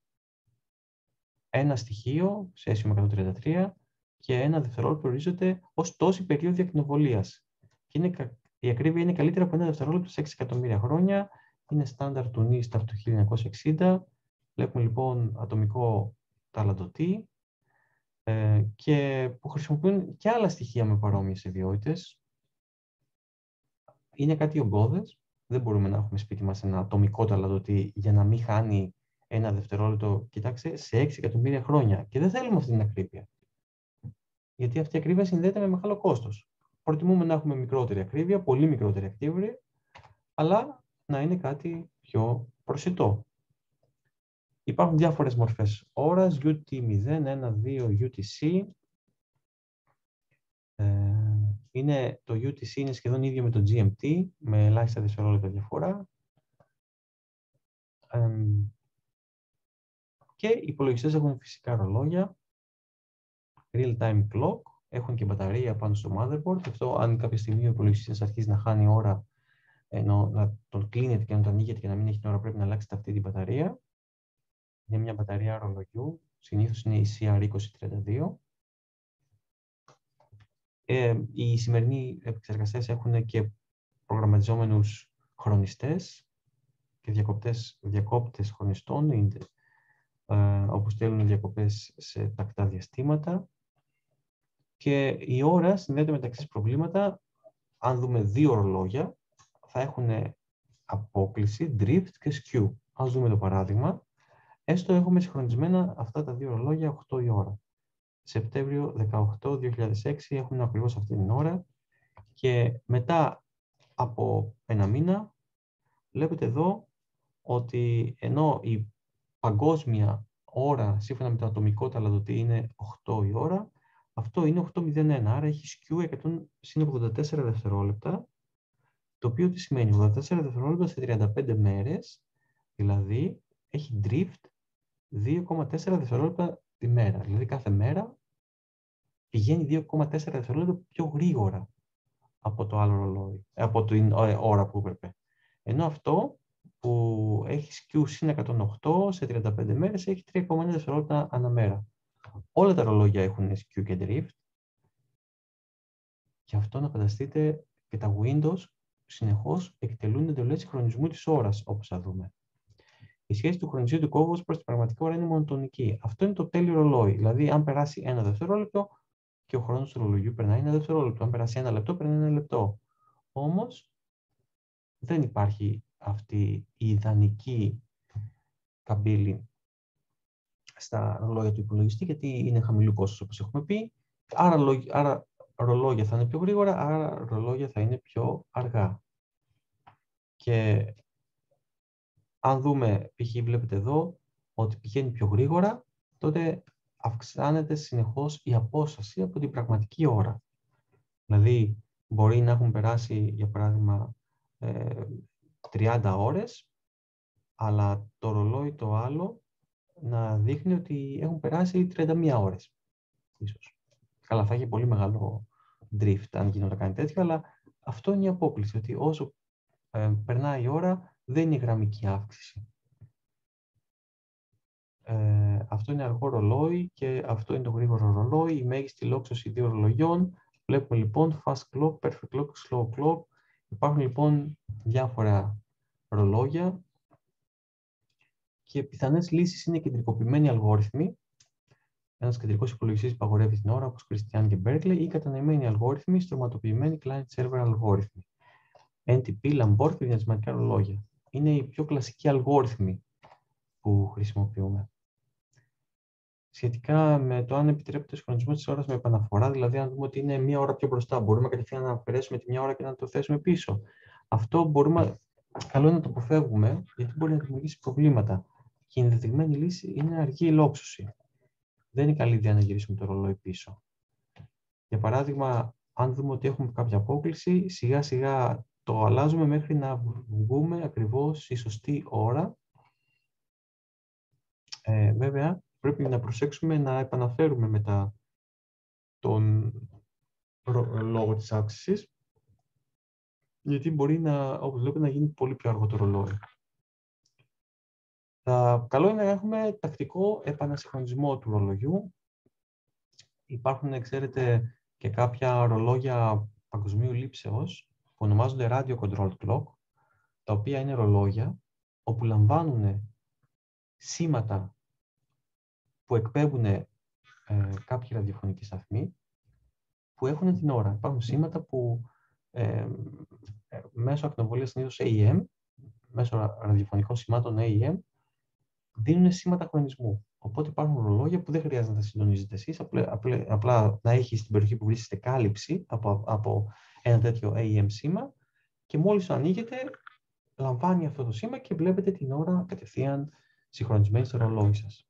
ένα στοιχείο, σέσιουμ εκατόν τριάντα τρία, και ένα δευτερόλεπτο ορίζεται ως τόση περίοδο ακτινοβολίας. Και είναι, η ακρίβεια είναι καλύτερα από ένα δευτερόλεπτο σε έξι εκατομμύρια χρόνια. Είναι στάνταρ του νίστα του χίλια εννιακόσια εξήντα. Βλέπουμε λοιπόν ατομικό ταλαντωτή ε, και που χρησιμοποιούν και άλλα στοιχεία με παρόμοιες ιδιότητες. Είναι κάτι ογκώδες. Δεν μπορούμε να έχουμε σπίτι μας ένα ατομικό ταλαντωτή για να μην χάνει ένα δευτερόλεπτο, κοιτάξτε, σε έξι εκατομμύρια χρόνια. Και δεν θέλουμε αυτή την ακρίβεια. γιατί αυτή η ακρίβεια συνδέεται με μεγάλο κόστος. Προτιμούμε να έχουμε μικρότερη ακρίβεια, πολύ μικρότερη ακρίβεια, αλλά να είναι κάτι πιο προσιτό. Υπάρχουν διάφορες μορφές ώρας, γιου τι μηδέν, ένα, δύο, γιου τι σι. Ε, είναι, το γιου τι σι είναι σχεδόν ίδιο με το τζι εμ τι, με ελάχιστα δευτερόλεπτα διαφορά. Ε, και οι υπολογιστές έχουν φυσικά ρολόγια, real-time clock, έχουν και μπαταρία πάνω στο motherboard. Αυτό, αν κάποια στιγμή ο υπολογιστής αρχίζει να χάνει ώρα, ενώ να τον κλείνετε και να τον ανοίγετε και να μην έχει την ώρα, πρέπει να αλλάξετε αυτή την μπαταρία. Είναι μια μπαταρία ρολογιού, συνήθως είναι η σι αρ είκοσι τριάντα δύο. Ε, οι σημερινοί επεξεργαστές έχουν και προγραμματιζόμενους χρονιστές και διακοπτές, διακόπτες χρονιστών, είναι, ε, όπου στέλνουν διακοπές σε τακτά διαστήματα. Και η ώρα συνδέεται με τα εξής προβλήματα. Αν δούμε δύο ρολόγια, θα έχουν απόκλιση, drift και skew. Ας δούμε το παράδειγμα. Έστω έχουμε συγχρονισμένα αυτά τα δύο ρολόγια οκτώ η ώρα. Σεπτέμβριο δεκαοκτώ δύο χιλιάδες έξι έχουν ακριβώς αυτή την ώρα και μετά από ένα μήνα βλέπετε εδώ ότι ενώ η παγκόσμια ώρα σύμφωνα με το ατομικό ταλαντωτή είναι οκτώ η ώρα, αυτό είναι οκτώ μηδέν ένα, άρα έχει skew εκατόν ογδόντα τέσσερα δευτερόλεπτα, το οποίο τι σημαίνει ογδόντα τέσσερα δευτερόλεπτα σε τριάντα πέντε μέρες, δηλαδή έχει drift δύο κόμμα τέσσερα δευτερόλεπτα τη μέρα. Δηλαδή κάθε μέρα πηγαίνει δύο κόμμα τέσσερα δευτερόλεπτα πιο γρήγορα από το άλλο ρολόι, από την ώρα που έπρεπε. Ενώ αυτό που έχει skew συν εκατόν οκτώ σε τριάντα πέντε μέρες έχει τρία κόμμα ένα δευτερόλεπτα ανά μέρα. Όλα τα ρολόγια έχουν skew και drift. Και αυτό να φανταστείτε και τα Windows συνεχώς εκτελούν εντολές συγχρονισμού της ώρας, όπως θα δούμε. Η σχέση του χρονιστή του κόβους προς την πραγματική ώρα είναι μονοτονική. Αυτό είναι το τέλειο ρολόι. Δηλαδή, αν περάσει ένα δευτερόλεπτο και ο χρόνος του ρολογιού περνάει ένα δευτερόλεπτο. Αν περάσει ένα λεπτό, περνάει ένα λεπτό. Όμως, δεν υπάρχει αυτή η ιδανική καμπύλη στα ρολόγια του υπολογιστή, γιατί είναι χαμηλού κόστος, όπως έχουμε πει. Άρα, άρα ρολόγια θα είναι πιο γρήγορα, άρα ρολόγια θα είναι πιο αργά. Και αν δούμε, π.χ. βλέπετε εδώ, ότι πηγαίνει πιο γρήγορα, τότε αυξάνεται συνεχώς η απόσταση από την πραγματική ώρα. Δηλαδή, μπορεί να έχουν περάσει, για παράδειγμα, τριάντα ώρες, αλλά το ρολόι το άλλο να δείχνει ότι έχουν περάσει τριάντα μία ώρες, ίσως. Καλά, θα έχει πολύ μεγάλο drift, αν γινόταν κάτι τέτοιο, αλλά αυτό είναι η απόκληση, ότι όσο ε, περνάει η ώρα, δεν είναι γραμμική αύξηση. Ε, αυτό είναι αργό ρολόι και αυτό είναι το γρήγορο ρολόι, η μέγιστη λόξωση δύο ρολογιών. Βλέπουμε λοιπόν fast clock, perfect clock, slow clock. Υπάρχουν λοιπόν διάφορα ρολόγια και πιθανές λύσεις είναι κεντρικοποιημένοι αλγόριθμοι. Ένας κεντρικός υπολογιστής υπαγορεύει την ώρα, όπως Christian και Berkeley, ή κατανεμμένοι αλγόριθμοι, στρωματοποιημένοι client-server αλγόριθμοι. εν τι πι, Lambert και διασματικά ρολόγια. Είναι οι πιο κλασικοί αλγόριθμοι που χρησιμοποιούμε. Σχετικά με το αν επιτρέπεται ο συγχρονισμός της ώρας με επαναφορά, δηλαδή αν δούμε ότι είναι μία ώρα πιο μπροστά, μπορούμε κατευθείαν να αφαιρέσουμε τη μία ώρα και να το θέσουμε πίσω. Αυτό μπορούμε, καλό είναι να το αποφεύγουμε, γιατί μπορεί να δημιουργήσει προβλήματα. Και η ενδεδειγμένη λύση είναι αργή ηλόξωση. Δεν είναι καλή ιδέα να γυρίσουμε το ρολόι πίσω. Για παράδειγμα, αν δούμε ότι έχουμε κάποια απόκλιση, σιγά σιγά το αλλάζουμε μέχρι να βγούμε ακριβώς στη σωστή ώρα. Ε, βέβαια, πρέπει να προσέξουμε να επαναφέρουμε μετά τον λόγο της αύξησης, γιατί μπορεί να, όπως βλέπετε, να γίνει πολύ πιο αργό το ρολόι. Τα, καλό είναι να έχουμε τακτικό επανασυγχρονισμό του ρολογιού. Υπάρχουν, ξέρετε, και κάποια ρολόγια παγκοσμίου λήψεως που ονομάζονται Radio Controlled Clock, τα οποία είναι ρολόγια όπου λαμβάνουν σήματα που εκπέμπουν ε, κάποιοι ραδιοφωνικοί σταθμοί που έχουν την ώρα. Υπάρχουν σήματα που ε, ε, μέσω ακτινοβολίας συνήθως έι εμ, μέσω ραδιοφωνικών σημάτων έι εμ, δίνουν σήματα χρονισμού. Οπότε υπάρχουν ορολόγια που δεν χρειάζεται να τα συντονίζετε εσείς, απλά, απλά, απλά να έχει στην περιοχή που βρίσκεστε κάλυψη από, από ένα τέτοιο έι εμ σήμα και μόλις το ανοίγετε, λαμβάνει αυτό το σήμα και βλέπετε την ώρα κατευθείαν συγχρονισμένη στο ρολόι σας.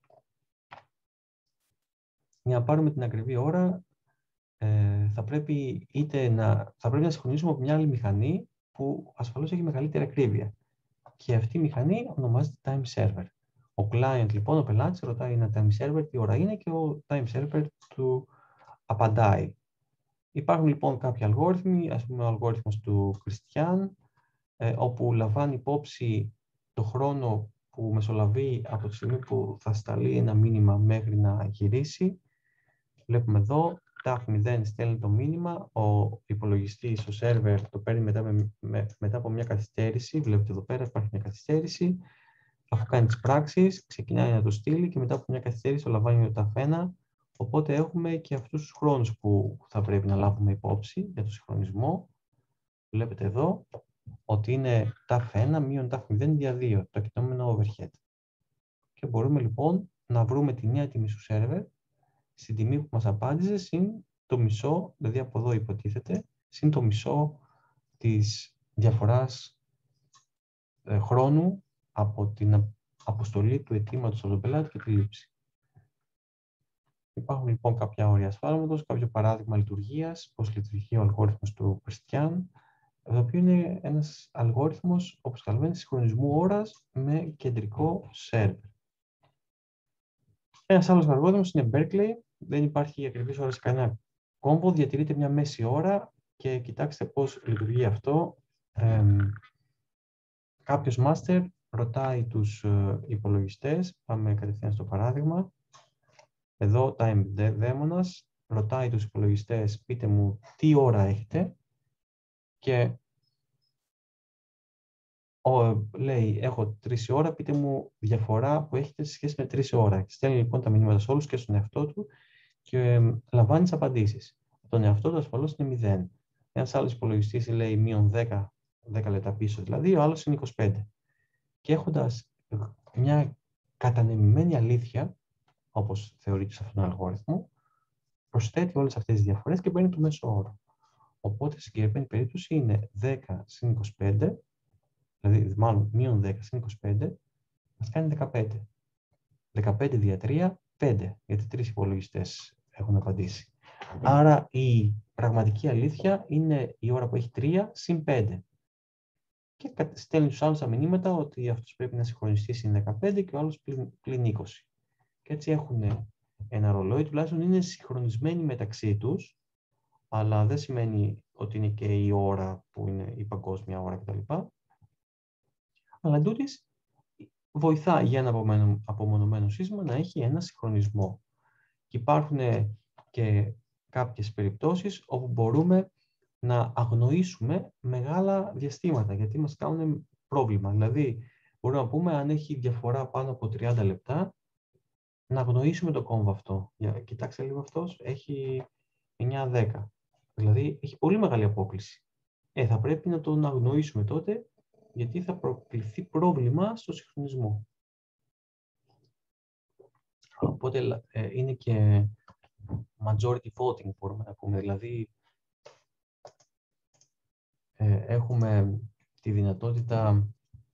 Για να πάρουμε την ακριβή ώρα, ε, θα, πρέπει είτε να, θα πρέπει να συγχρονίσουμε από μια άλλη μηχανή που ασφαλώς έχει μεγαλύτερη ακρίβεια. Και αυτή η μηχανή ονομάζεται time server. Ο client, λοιπόν, ο πελάτης, ρωτάει ένα time server τι ώρα είναι και ο time server του απαντάει. Υπάρχουν λοιπόν κάποιοι αλγόριθμοι, ας πούμε ο αλγόριθμος του Christian, ε, όπου λαμβάνει υπόψη το χρόνο που μεσολαβεί από τη στιγμή που θα σταλεί ένα μήνυμα μέχρι να γυρίσει. Βλέπουμε εδώ, ταφ μηδέν στέλνει το μήνυμα, ο υπολογιστής, ο server το παίρνει μετά, με, με, μετά από μια καθυστέρηση. Βλέπετε εδώ πέρα υπάρχει μια καθυστέρηση. Αφού κάνει τις πράξεις, ξεκινάει να το στείλει και μετά από μια καθυστέρηση το λαμβάνει το ταφ ένα. Οπότε έχουμε και αυτούς τους χρόνους που θα πρέπει να λάβουμε υπόψη για το συγχρονισμό. Βλέπετε εδώ ότι είναι ταφ ένα μείον ταφ μηδέν δια δύο, το κειμενόμενο overhead. Και μπορούμε λοιπόν να βρούμε τη νέα τιμή του server στην τιμή που μας απάντησε συν το μισό, δηλαδή από εδώ υποτίθεται, συν το μισό της διαφοράς ε, χρόνου από την αποστολή του αιτήματος από τον πελάτη και τη λήψη. Υπάρχουν λοιπόν κάποια όρια ασφάλματος, κάποιο παράδειγμα λειτουργίας, πώς λειτουργεί ο αλγόριθμος του Christian, το οποίο είναι ένας αλγόριθμος, όπως καταλαβαίνετε, συγχρονισμού ώρας με κεντρικό server. Ένας άλλος αλγόριθμος είναι Berkeley, δεν υπάρχει ακριβής ώρα σε κανένα κόμπο, διατηρείται μια μέση ώρα και κοιτάξτε πώς λειτουργεί αυτό. Ε, κάποιος master ρωτάει τους ε, υπολογιστές, πάμε κατευθείαν στο παράδειγμα. Εδώ time δαίμονας ρωτάει τους υπολογιστές, πείτε μου τι ώρα έχετε και ο, λέει, έχω τρεις ώρα, πείτε μου διαφορά που έχετε σε σχέση με τρεις ώρα. Στέλνει λοιπόν τα μηνύματα σε όλους και στον εαυτό του και ε, λαμβάνει τις απαντήσεις. Τον εαυτό του ασφαλώς είναι μηδέν. Ένας άλλος υπολογιστής λέει μείον δέκα, δέκα λεπτά πίσω δηλαδή, ο άλλος είναι είκοσι πέντε. Και έχοντας μια κατανεμημένη αλήθεια, όπως θεωρείται σε αυτόν τον αλγόριθμο, προσθέτει όλες αυτές τις διαφορές και παίρνει το μέσο όρο. Οπότε, στην συγκεκριμένη περίπτωση είναι δέκα συν είκοσι πέντε, δηλαδή μάλλον μείον δέκα συν είκοσι πέντε, μας κάνει δεκαπέντε. δεκαπέντε δια τρία, πέντε, γιατί τρεις υπολογιστές έχουν απαντήσει. Άρα η πραγματική αλήθεια είναι η ώρα που έχει τρία συν πέντε. Και στέλνει στους άλλους τα μηνύματα ότι αυτός πρέπει να συγχρονιστεί συν δεκαπέντε και ο άλλος πλην είκοσι. Και έτσι έχουν ένα ρολόι, τουλάχιστον είναι συγχρονισμένοι μεταξύ τους, αλλά δεν σημαίνει ότι είναι και η ώρα που είναι η παγκόσμια ώρα κτλ. Αλλά εντούτοις βοηθά για ένα απομονωμένο σύστημα να έχει ένα συγχρονισμό. Και υπάρχουν και κάποιες περιπτώσεις όπου μπορούμε να αγνοήσουμε μεγάλα διαστήματα, γιατί μας κάνουν πρόβλημα. Δηλαδή, μπορούμε να πούμε, αν έχει διαφορά πάνω από τριάντα λεπτά, να αγνοήσουμε το κόμβο αυτό. Για, κοιτάξτε λίγο αυτός, έχει εννιά δέκα. Δηλαδή, έχει πολύ μεγάλη απόκληση. Ε, θα πρέπει να τον αγνοήσουμε τότε, γιατί θα προκληθεί πρόβλημα στο συγχρονισμό. Οπότε, ε, είναι και majority voting, μπορούμε να πούμε. Δηλαδή, ε, έχουμε τη δυνατότητα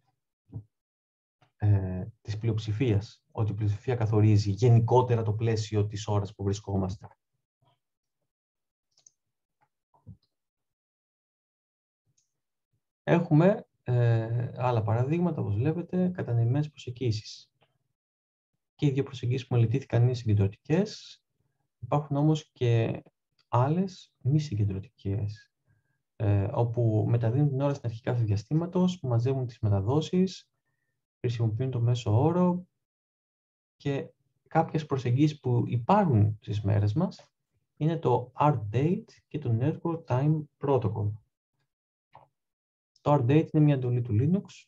ε, της πλειοψηφίας, ότι η πλειοψηφία καθορίζει γενικότερα το πλαίσιο της ώρας που βρισκόμαστε. Έχουμε ε, άλλα παραδείγματα, όπως βλέπετε, κατανεμημένες προσεγγίσεις. Και οι δύο προσεγγίσεις που μελετήθηκαν είναι συγκεντρωτικές. Υπάρχουν όμως και άλλες μη συγκεντρωτικές, ε, όπου μεταδίδουν την ώρα στην αρχή κάθε διαστήματος, μαζεύουν τις μεταδόσεις, χρησιμοποιούν το μέσο όρο και κάποιες προσεγγίσεις που υπάρχουν στις μέρες μας είναι το ART-DATE και το Network Time Protocol. Το ART-DATE είναι μια εντολή του Linux,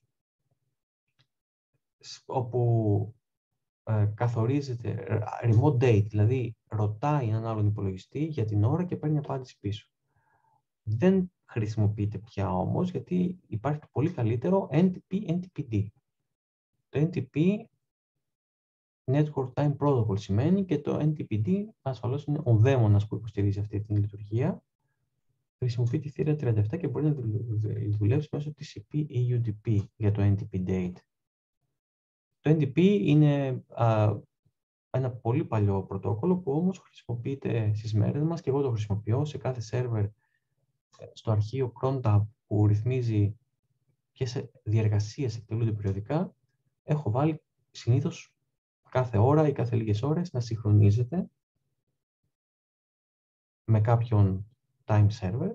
όπου ε, καθορίζεται remote date, δηλαδή ρωτάει έναν άλλον υπολογιστή για την ώρα και παίρνει απάντηση πίσω. Δεν χρησιμοποιείται πια όμως, γιατί υπάρχει το πολύ καλύτερο N T P N T P D. Το N T P Network Time Protocol σημαίνει και το N T P D ασφαλώς είναι ο δαίμονας που υποστηρίζει αυτή την λειτουργία. Χρησιμοποιεί τη θύρα τριάντα επτά και μπορεί να δουλέψει μέσω της τι σι πι ή γιου ντι πι για το N T P date. Το N T P είναι α, ένα πολύ παλιό πρωτόκολλο που όμως χρησιμοποιείται στις μέρες μας και εγώ το χρησιμοποιώ σε κάθε σερβερ στο αρχείο crontab που ρυθμίζει ποιες διεργασίες εκτελούνται περιοδικά. Έχω βάλει συνήθως κάθε ώρα ή κάθε λίγες ώρες να συγχρονίζεται με κάποιον time server.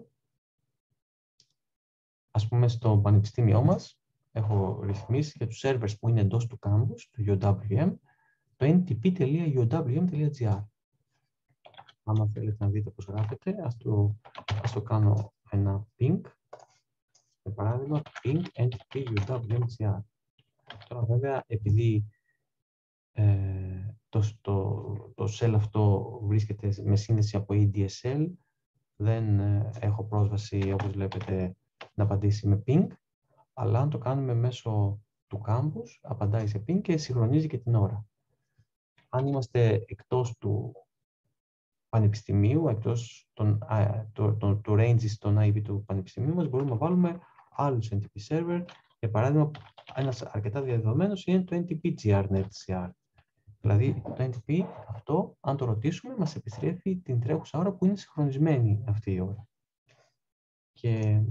Ας πούμε στο πανεπιστήμιό μας έχω ρυθμίσει για τους servers που είναι εντός του campus, του γιου ντάμπλιου εμ, το εν τι πι τελεία γιου ντάμπλιου εμ τελεία τζι άρ. Άμα θέλετε να δείτε πώς γράφεται, ας το, ας το κάνω ένα ping. Για παράδειγμα, ping εν τι πι γιου ντάμπλιου εμ τελεία τζι άρ. Τώρα βέβαια, επειδή ε, το, το, το shell αυτό βρίσκεται με σύνδεση από ι ντι ες ελ, δεν ε, έχω πρόσβαση, όπως βλέπετε, να απαντήσει με ping, αλλά αν το κάνουμε μέσω του campus, απαντάει σε ping και συγχρονίζει και την ώρα. Αν είμαστε εκτός του πανεπιστημίου, εκτός των, α, το, το, το ranges των άι πι του πανεπιστημίου μας, μπορούμε να βάλουμε άλλους εν τι πι server. Για παράδειγμα, ένας αρκετά διαδεδομένος είναι το εν τι πι τζι αρ τελεία νετ τελεία σι αρ. Δηλαδή, το εν τι πι αυτό, αν το ρωτήσουμε, μας επιστρέφει την τρέχουσα ώρα που είναι συγχρονισμένη αυτή η ώρα. Και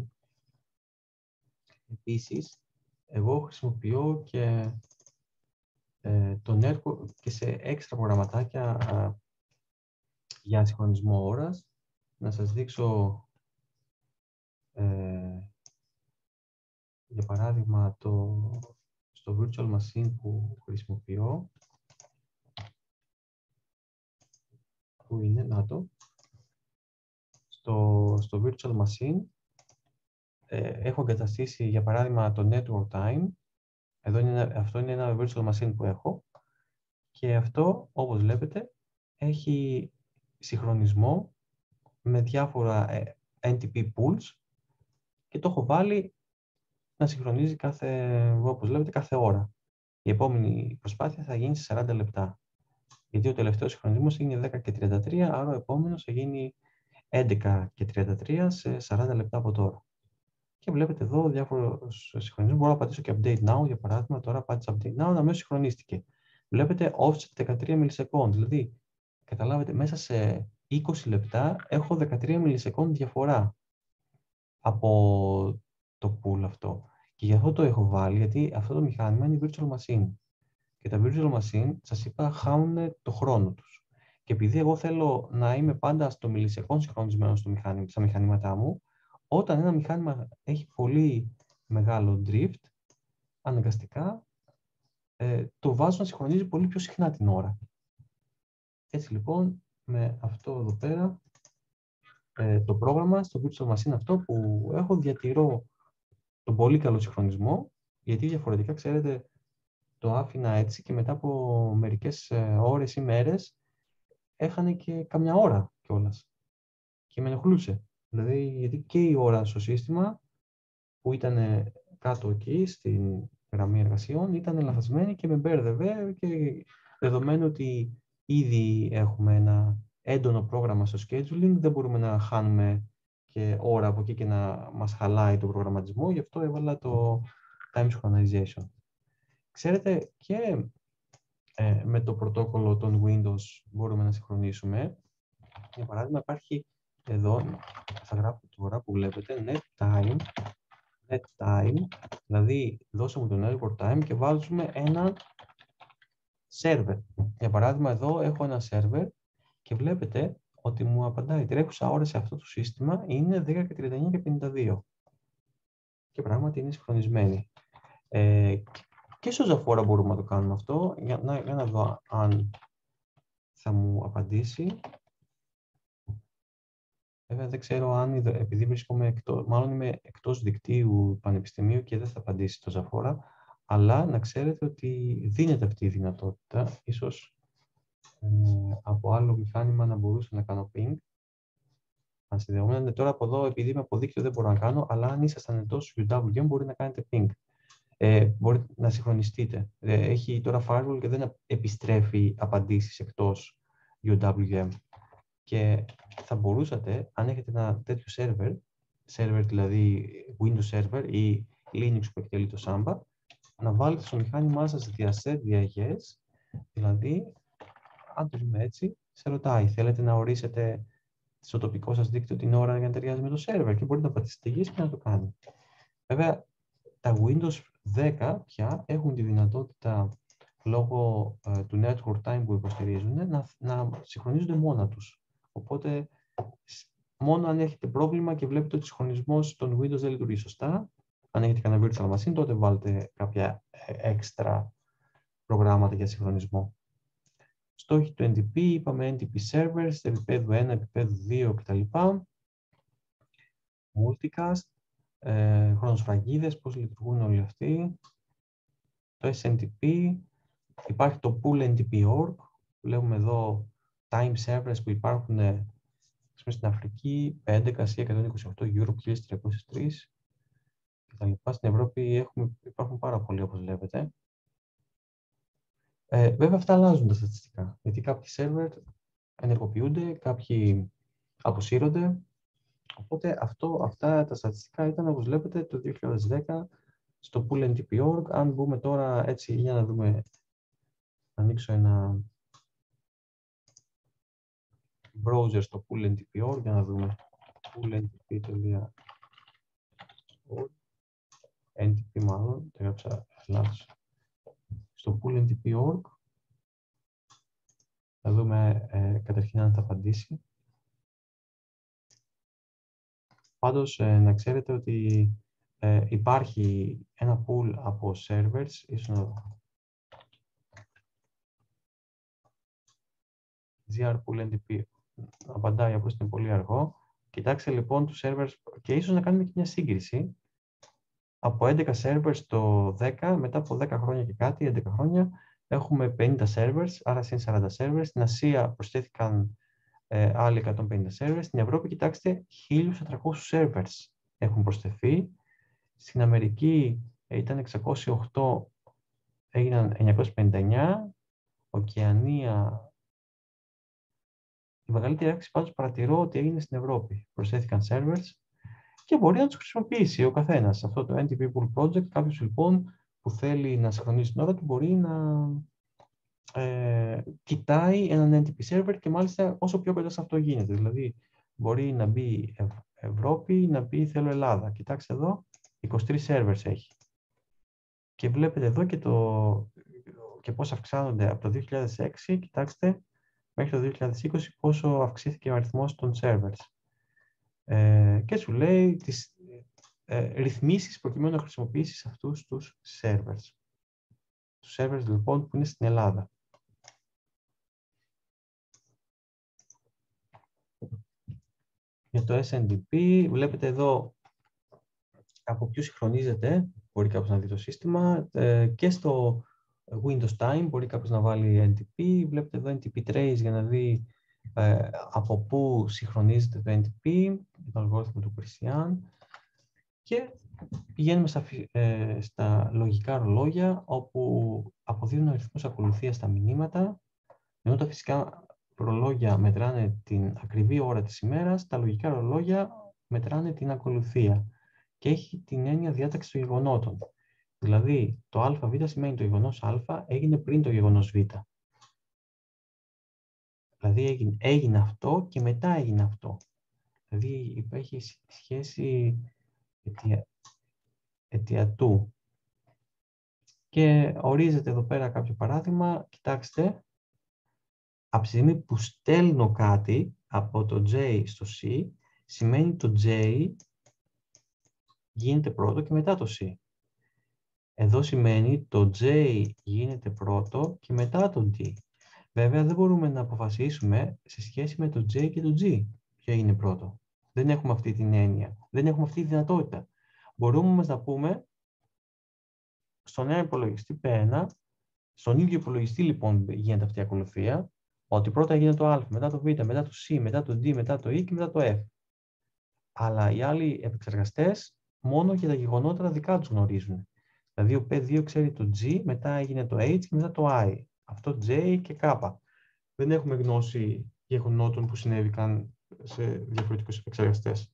επίσης, εγώ χρησιμοποιώ και ε, το network και σε έξτρα προγραμματάκια α, για συγχρονισμό ώρας. Να σας δείξω, ε, για παράδειγμα, το, στο virtual machine που χρησιμοποιώ, που είναι, να το, στο, στο virtual machine, ε, έχω εγκαταστήσει, για παράδειγμα, το network time. Εδώ είναι, αυτό είναι ένα virtual machine που έχω και αυτό, όπως βλέπετε, έχει συγχρονισμό με διάφορα ε, εν τι πι pools και το έχω βάλει να συγχρονίζει κάθε, όπως βλέπετε, κάθε ώρα. Η επόμενη προσπάθεια θα γίνει σε σαράντα λεπτά. Γιατί ο τελευταίος συγχρονισμός έγινε δέκα και τριάντα τρία, άρα ο επόμενος θα γίνει έντεκα και τριάντα τρία σε σαράντα λεπτά από τώρα. Και βλέπετε εδώ διάφορους συγχρονισμούς. Μπορώ να πατήσω και update now, για παράδειγμα. Τώρα πάτησα update now, αμέσως συγχρονίστηκε. Βλέπετε offset δεκατρία μιλισεκόντ. Δηλαδή, καταλάβετε, μέσα σε είκοσι λεπτά έχω δεκατρία μιλισεκόντ διαφορά από το pool αυτό. Και γι' αυτό το έχω βάλει, γιατί αυτό το μηχάνημα είναι virtual machine. Και τα virtual machine, σας είπα, χάνουν το χρόνο τους. Και επειδή εγώ θέλω να είμαι πάντα στο μιλισεκόντ συγχρονισμένο στο μηχάνημα, στα μηχανήματά μου, όταν ένα μηχάνημα έχει πολύ μεγάλο drift, αναγκαστικά ε, το βάζω να συγχρονίζει πολύ πιο συχνά την ώρα. Έτσι λοιπόν, με αυτό εδώ πέρα, ε, το πρόγραμμα, στο virtual machine αυτό που έχω, διατηρώ τον πολύ καλό συγχρονισμό, γιατί διαφορετικά, ξέρετε, το άφηνα έτσι και μετά από μερικές ε, ώρες ή μέρες έχανε και καμιά ώρα κιόλας και με ενοχλούσε. Δηλαδή, γιατί και η ώρα στο σύστημα που ήταν κάτω εκεί στην γραμμή εργασιών ήταν λαθασμένη και με μπέρδευε, και δεδομένου ότι ήδη έχουμε ένα έντονο πρόγραμμα στο scheduling, δεν μπορούμε να χάνουμε και ώρα από εκεί και να μας χαλάει το προγραμματισμό, γι' αυτό έβαλα το time synchronization. Ξέρετε, και ε, με το πρωτόκολλο των Windows μπορούμε να συγχρονίσουμε. Για παράδειγμα, υπάρχει εδώ, θα γράφω τώρα που βλέπετε, NetTime, NetTime, δηλαδή δώσαμε το network time και βάζουμε ένα server. Για παράδειγμα, εδώ έχω ένα server και βλέπετε ότι μου απαντάει τρέχουσα ώρα σε αυτό το σύστημα είναι δέκα και τριάντα εννιά και πενήντα δύο. Και πράγματι είναι συγχρονισμένη. Ε, και στο Zaphora μπορούμε να το κάνουμε αυτό. Για να, για να δω αν θα μου απαντήσει. Βέβαια δεν ξέρω αν, επειδή βρίσκομαι εκτός, μάλλον είμαι εκτός δικτύου πανεπιστημίου και δεν θα απαντήσει το Zaphora, αλλά να ξέρετε ότι δίνεται αυτή η δυνατότητα. Ίσως ε, από άλλο μηχάνημα να μπορούσα να κάνω ping. Αν συνδεόμενα, τώρα από εδώ, επειδή είμαι από δίκτυο δεν μπορώ να κάνω, αλλά αν ήσασταν εντός γιου ντάμπλιου εμ μπορεί να κάνετε ping. ε, μπορείτε να συγχρονιστείτε. Ε, έχει τώρα firewall και δεν επιστρέφει απαντήσεις εκτός γιου ντάμπλιου εμ. Και θα μπορούσατε, αν έχετε ένα τέτοιο server, server δηλαδή Windows server ή Linux που εκτελεί το Samba, να βάλετε στο μηχάνημά σας δια set, δια yes, δηλαδή, αν το δούμε έτσι, σε ρωτάει, θέλετε να ορίσετε στο τοπικό σας δίκτυο την ώρα για να ταιριάζει με το server και μπορείτε να πατήσετε yes και να το κάνει. Βέβαια, τα Windows δέκα πια έχουν τη δυνατότητα, λόγω ε, του network time που υποστηρίζουν, να, να συγχρονίζονται μόνα τους. Οπότε, μόνο αν έχετε πρόβλημα και βλέπετε ότι ο συγχρονισμός των Windows δεν λειτουργεί σωστά, αν έχετε κανένα virtual machine, τότε βάλτε κάποια έξτρα προγράμματα για συγχρονισμό. Στόχοι του εν τι πι, είπαμε εν τι πι servers, επίπεδο ένα, επίπεδο δύο κτλ. Multicast, ε, χρονοσφραγίδες, πώς λειτουργούν όλοι αυτοί. Το ες εν τι πι, υπάρχει το pool εν τι πι τελεία org, βλέπουμε εδώ time servers που υπάρχουν στην Αφρική, πέντε, Ασία εκατόν είκοσι οκτώ, Europe χίλια τριακόσιες τρία κτλ. Στην Ευρώπη έχουμε, υπάρχουν πάρα πολλοί, όπως βλέπετε. Ε, βέβαια αυτά αλλάζουν τα στατιστικά, γιατί κάποιοι server ενεργοποιούνται, κάποιοι αποσύρονται. Οπότε αυτό, αυτά τα στατιστικά ήταν, όπως βλέπετε, το δύο χιλιάδες δέκα στο pool εν τι πι τελεία org. Αν μπούμε τώρα έτσι, για να δούμε, να ανοίξω ένα browser στο pool εν τι πι τελεία org για να δούμε pool εν τι πι τελεία org, εν τι πι μάλλον, το έγραψα λάθος. Στο pool εν τι πι τελεία org θα δούμε ε, καταρχήν αν θα απαντήσει. Πάντως, ε, να ξέρετε ότι ε, υπάρχει ένα pool από servers, ίσως να grpool.ntp απαντάει, όπως είναι πολύ αργό. Κοιτάξτε λοιπόν τους servers και ίσως να κάνουμε και μια σύγκριση. Από έντεκα servers το δέκα, μετά από δέκα χρόνια και κάτι, έντεκα χρόνια, έχουμε πενήντα servers, άρα συν σαράντα servers. Στην Ασία προσθέθηκαν ε, άλλοι εκατόν πενήντα servers. Στην Ευρώπη, κοιτάξτε, χίλιους τετρακόσιους servers έχουν προσθεθεί. Στην Αμερική ε, ήταν εξακόσιοι οκτώ, έγιναν εννιακόσιοι πενήντα εννιά. Οκεανία, η μεγαλύτερη αύξηση πάντως παρατηρώ ότι έγινε στην Ευρώπη. Προσθέθηκαν servers και μπορεί να τους χρησιμοποιήσει ο καθένας. Αυτό το εν τι πι Pool Project, κάποιος λοιπόν που θέλει να συγχρονίσει την ώρα του μπορεί να ε, κοιτάει έναν εν τι πι server και μάλιστα όσο πιο κοντά σε αυτό γίνεται. Δηλαδή μπορεί να μπει Ευ Ευρώπη, να μπει θέλω Ελλάδα. Κοιτάξτε εδώ, είκοσι τρεις servers έχει. Και βλέπετε εδώ και, το, και πώς αυξάνονται από το δύο χιλιάδες έξι, κοιτάξτε, μέχρι το δύο χιλιάδες είκοσι πόσο αυξήθηκε ο αριθμός των servers. Ε, και σου λέει τις ε, ρυθμίσεις προκειμένου να χρησιμοποιήσεις αυτούς τους servers. Τους servers λοιπόν που είναι στην Ελλάδα. Για το ες εν ντι πι βλέπετε εδώ από ποιους συγχρονίζεται, μπορεί κάποιος να δει το σύστημα, ε, και στο Windows Time μπορεί κάποιος να βάλει εν τι πι, βλέπετε εδώ εν τι πι Trace για να δει ε, από πού συγχρονίζεται το εν τι πι, το αλγόριθμο του Christian, και πηγαίνουμε στα, ε, στα λογικά ρολόγια όπου αποδίδουν αριθμούς ακολουθίας στα μηνύματα, ενώ τα φυσικά ρολόγια μετράνε την ακριβή ώρα της ημέρας, τα λογικά ρολόγια μετράνε την ακολουθία και έχει την έννοια διάταξη των γεγονότων. Δηλαδή, το ΑΒ σημαίνει το γεγονός Α έγινε πριν το γεγονός Β. Δηλαδή, έγινε, έγινε αυτό και μετά έγινε αυτό. Δηλαδή, υπάρχει σχέση αιτια, αιτιατού. Και ορίζεται εδώ πέρα κάποιο παράδειγμα. Κοιτάξτε, από τη στιγμή που στέλνω κάτι από το J στο C, σημαίνει το J γίνεται πρώτο και μετά το C. Εδώ σημαίνει το J γίνεται πρώτο και μετά το D. Βέβαια δεν μπορούμε να αποφασίσουμε σε σχέση με το J και το G ποιο είναι πρώτο. Δεν έχουμε αυτή την έννοια. Δεν έχουμε αυτή τη δυνατότητα. Μπορούμε όμως να πούμε στον ένα υπολογιστή πι ένα, στον ίδιο υπολογιστή λοιπόν γίνεται αυτή η ακολουθία, ότι πρώτα γίνεται το Α, μετά το Β, μετά το C, μετά το D, μετά το E και μετά το F. Αλλά οι άλλοι επεξεργαστές μόνο για τα γεγονότα τα δικά τους γνωρίζουν. Δηλαδή ο πι δύο ξέρει το G, μετά έγινε το H και μετά το I. Αυτό J και K. Δεν έχουμε γνώση γεγονότων που συνέβηκαν σε διαφορετικούς επεξεργαστές.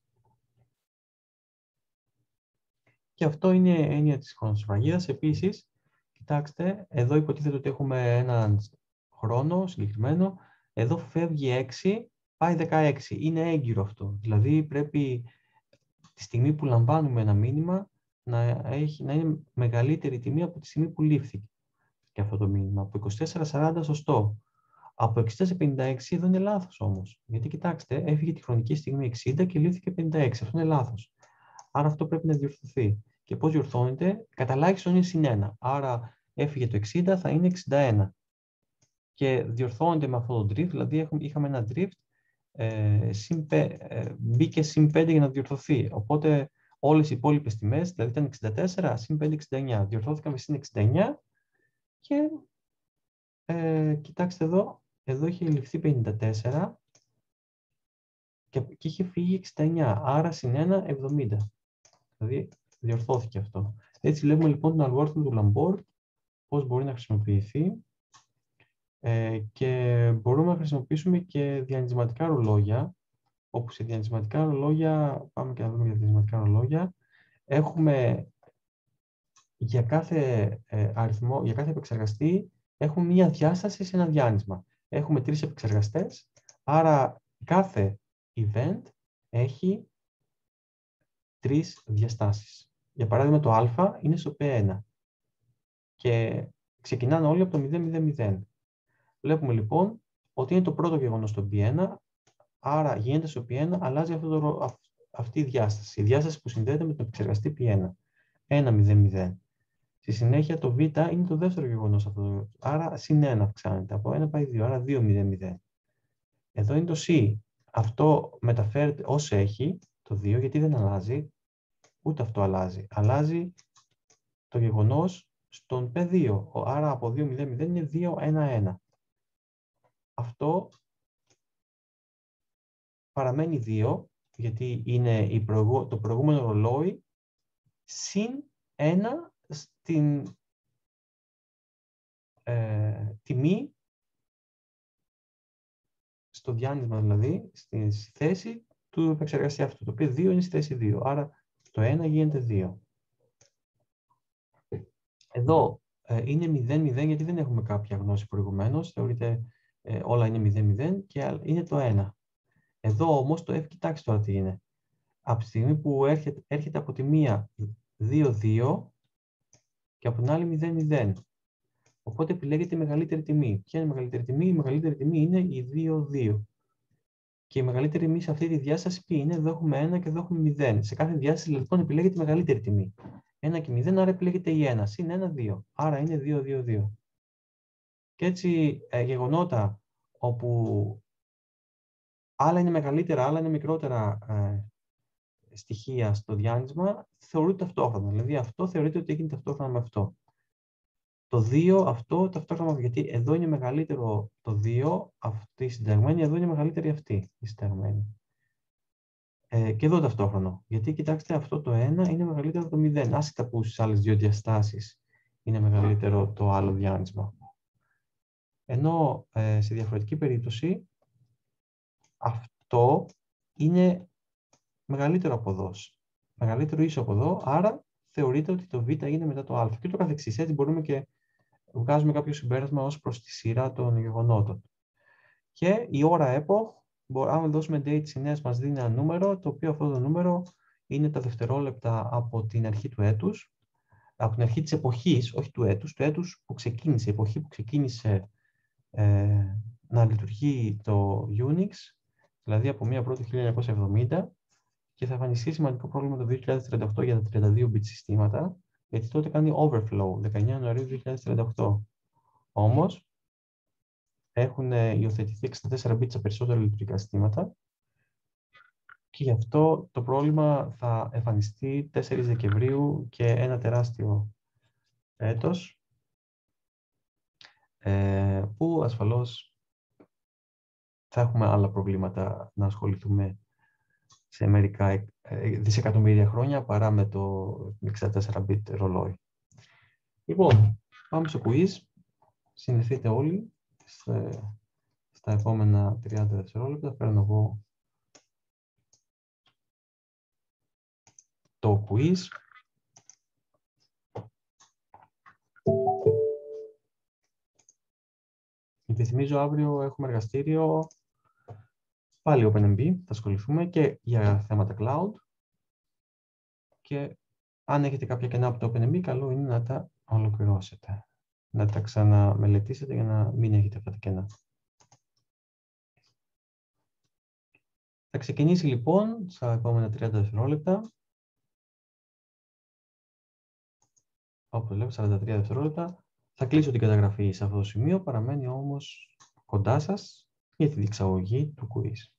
Και αυτό είναι η έννοια της χρονοσφραγίδας. Επίσης, κοιτάξτε, εδώ υποτίθεται ότι έχουμε έναν χρόνο συγκεκριμένο. Εδώ φεύγει έξι, πάει δεκαέξι. Είναι έγκυρο αυτό. Δηλαδή πρέπει τη στιγμή που λαμβάνουμε ένα μήνυμα να, έχει, να είναι μεγαλύτερη τιμή από τη στιγμή που λήφθηκε και αυτό το μήνυμα. Από είκοσι τέσσερα σαράντα σωστό. Από εξήντα σε πενήντα έξι εδώ είναι λάθος όμως. Γιατί κοιτάξτε, έφυγε τη χρονική στιγμή εξήντα και λήφθηκε πενήντα έξι. Αυτό είναι λάθος. Άρα αυτό πρέπει να διορθωθεί. Και πώς διορθώνεται? Καταλάχιστον είναι συν ένα. Άρα έφυγε το εξήντα, θα είναι εξήντα ένα. Και διορθώνεται με αυτό το drift, δηλαδή έχουμε, είχαμε ένα drift, ε, συν, ε, μπήκε συν πέντε για να διορθωθεί. Οπότε όλες οι υπόλοιπες τιμές, δηλαδή ήταν εξήντα τέσσερα, συν πέντε, εξήντα εννιά. Διορθώθηκαν με συν εξήντα εννιά και ε, κοιτάξτε εδώ, εδώ είχε ληφθεί πενήντα τέσσερα και, και είχε φύγει εξήντα εννιά, άρα συν ένα, εβδομήντα. Δηλαδή διορθώθηκε αυτό. Έτσι βλέπουμε λοιπόν τον αλγόριθμο του Lambert, πώς μπορεί να χρησιμοποιηθεί ε, και μπορούμε να χρησιμοποιήσουμε και διανυσματικά ρολόγια, όπου σε διανυσματικά ρολόγια, πάμε και να δούμε για διανυσματικά ρολόγια, έχουμε για κάθε ε, αριθμό, για κάθε επεξεργαστή, έχουμε μία διάσταση σε ένα διάνυσμα. Έχουμε τρεις επεξεργαστές, άρα κάθε event έχει τρεις διαστάσεις. Για παράδειγμα, το α είναι στο πι ένα και ξεκινάνε όλοι από το μηδέν μηδέν μηδέν. Βλέπουμε λοιπόν ότι είναι το πρώτο γεγονός στο πι ένα, άρα γίνεται στο πι ένα, αλλάζει αυτό το, αυ, αυτή η διάσταση. Η διάσταση που συνδέεται με τον επεξεργαστή πι ένα. ένα μηδέν μηδέν. Στη συνέχεια το β είναι το δεύτερο γεγονός αυτό, άρα συν ένα αυξάνεται. Από ένα πάει δύο, άρα δύο μηδέν μηδέn. Εδώ είναι το C. Αυτό μεταφέρεται ως έχει, το δύο, γιατί δεν αλλάζει. Ούτε αυτό αλλάζει. Αλλάζει το γεγονός στον πι δύο. Άρα από δύο μηδέν μηδέν είναι δύο ένα ένα. Αυτό παραμένει δύο, γιατί είναι η προηγου... το προηγούμενο ρολόι συν ένα στην ε, τιμή, στο διάνυσμα δηλαδή, στη θέση του επεξεργαστή αυτού. Το οποίο δύο είναι στη θέση δύο. Άρα το ένα γίνεται δύο. Εδώ ε, είναι μηδέν μηδέν γιατί δεν έχουμε κάποια γνώση προηγουμένως. Θεωρείται ε, όλα είναι μηδέν μηδέν και είναι το ένα. Εδώ όμως το F, κοιτάξτε τώρα τι είναι. Από τη στιγμή που έρχεται, έρχεται από τη μία δύο δύο και από την άλλη μηδέn μηδέν. Οπότε επιλέγεται η μεγαλύτερη τιμή. Ποια είναι η μεγαλύτερη τιμή? Η μεγαλύτερη τιμή είναι η δύο δύο. Και η μεγαλύτερη τιμή σε αυτή τη διάσταση ποια είναι? Εδώ έχουμε ένα και εδώ έχουμε μηδέν. Σε κάθε διάσταση λοιπόν επιλέγεται η μεγαλύτερη τιμή. ένα και μηδέν, άρα επιλέγεται η ένα. Συν ένα, δύο. Άρα είναι δύο δύο δύο. Και έτσι ε, γεγονότα όπου άλλα είναι μεγαλύτερα, άλλα είναι μικρότερα ε, στοιχεία στο διάνυσμα, θεωρούνται ταυτόχρονα. Δηλαδή αυτό θεωρείται ότι έγινε ταυτόχρονα με αυτό. Το δύο, αυτό ταυτόχρονα, γιατί εδώ είναι μεγαλύτερο το δύο, αυτή η συνταγμένη, εδώ είναι μεγαλύτερη αυτή η συνταγμένη. Ε, και εδώ ταυτόχρονο. Γιατί κοιτάξτε, αυτό το ένα είναι μεγαλύτερο από το μηδέν, άσχετα που στις άλλες δύο διαστάσεις είναι μεγαλύτερο το άλλο διάνυσμα. Ενώ ε, σε διαφορετική περίπτωση, αυτό είναι μεγαλύτερο από εδώ. Μεγαλύτερο ίσο από εδώ, άρα θεωρείται ότι το β είναι μετά το α. Και το καθεξής. Έτσι μπορούμε και βγάζουμε κάποιο συμπέρασμα ως προς τη σειρά των γεγονότων. Και η ώρα epoch, αν δώσουμε date συνές, μας δίνει ένα νούμερο, το οποίο αυτό το νούμερο είναι τα δευτερόλεπτα από την αρχή του έτους, από την αρχή της εποχής, όχι του έτους, του έτους που ξεκίνησε, η εποχή που ξεκίνησε ε, να λειτουργεί το Unix, δηλαδή από μία πρώτη χίλια εννιακόσια εβδομήντα, και θα εμφανιστεί σημαντικό πρόβλημα το δύο χιλιάδες τριάντα οκτώ για τα τριάντα δύο bit συστήματα, γιατί τότε κάνει overflow, δεκαεννέα Ιανουαρίου δύο χιλιάδες τριάντα οκτώ. Όμως, έχουν υιοθετηθεί εξήντα τέσσερα bit σε περισσότερα λειτουργικά συστήματα και γι' αυτό το πρόβλημα θα εμφανιστεί τέσσερις Δεκεμβρίου και ένα τεράστιο έτος, ε, που ασφαλώς θα έχουμε άλλα προβλήματα να ασχοληθούμε σε μερικά δισεκατομμύρια χρόνια παρά με το εξήντα τέσσερα bit ρολόι. Λοιπόν, πάμε στο quiz. Συνδεθείτε όλοι στα επόμενα τριάντα δευτερόλεπτα. Παίρνω εγώ το quiz. Υπενθυμίζω, αύριο έχουμε εργαστήριο πάλι OpenMB, θα ασχοληθούμε και για θέματα cloud. Και αν έχετε κάποια κενά από το OpenMB, καλό είναι να τα ολοκληρώσετε. Να τα ξαναμελετήσετε για να μην έχετε αυτά τα κενά. Θα ξεκινήσει λοιπόν στα επόμενα τριάντα δευτερόλεπτα. Όπως λέω, σαράντα τρία δευτερόλεπτα. Θα κλείσω την καταγραφή σε αυτό το σημείο, παραμένει όμως κοντά σας για τη διεξαγωγή του quiz.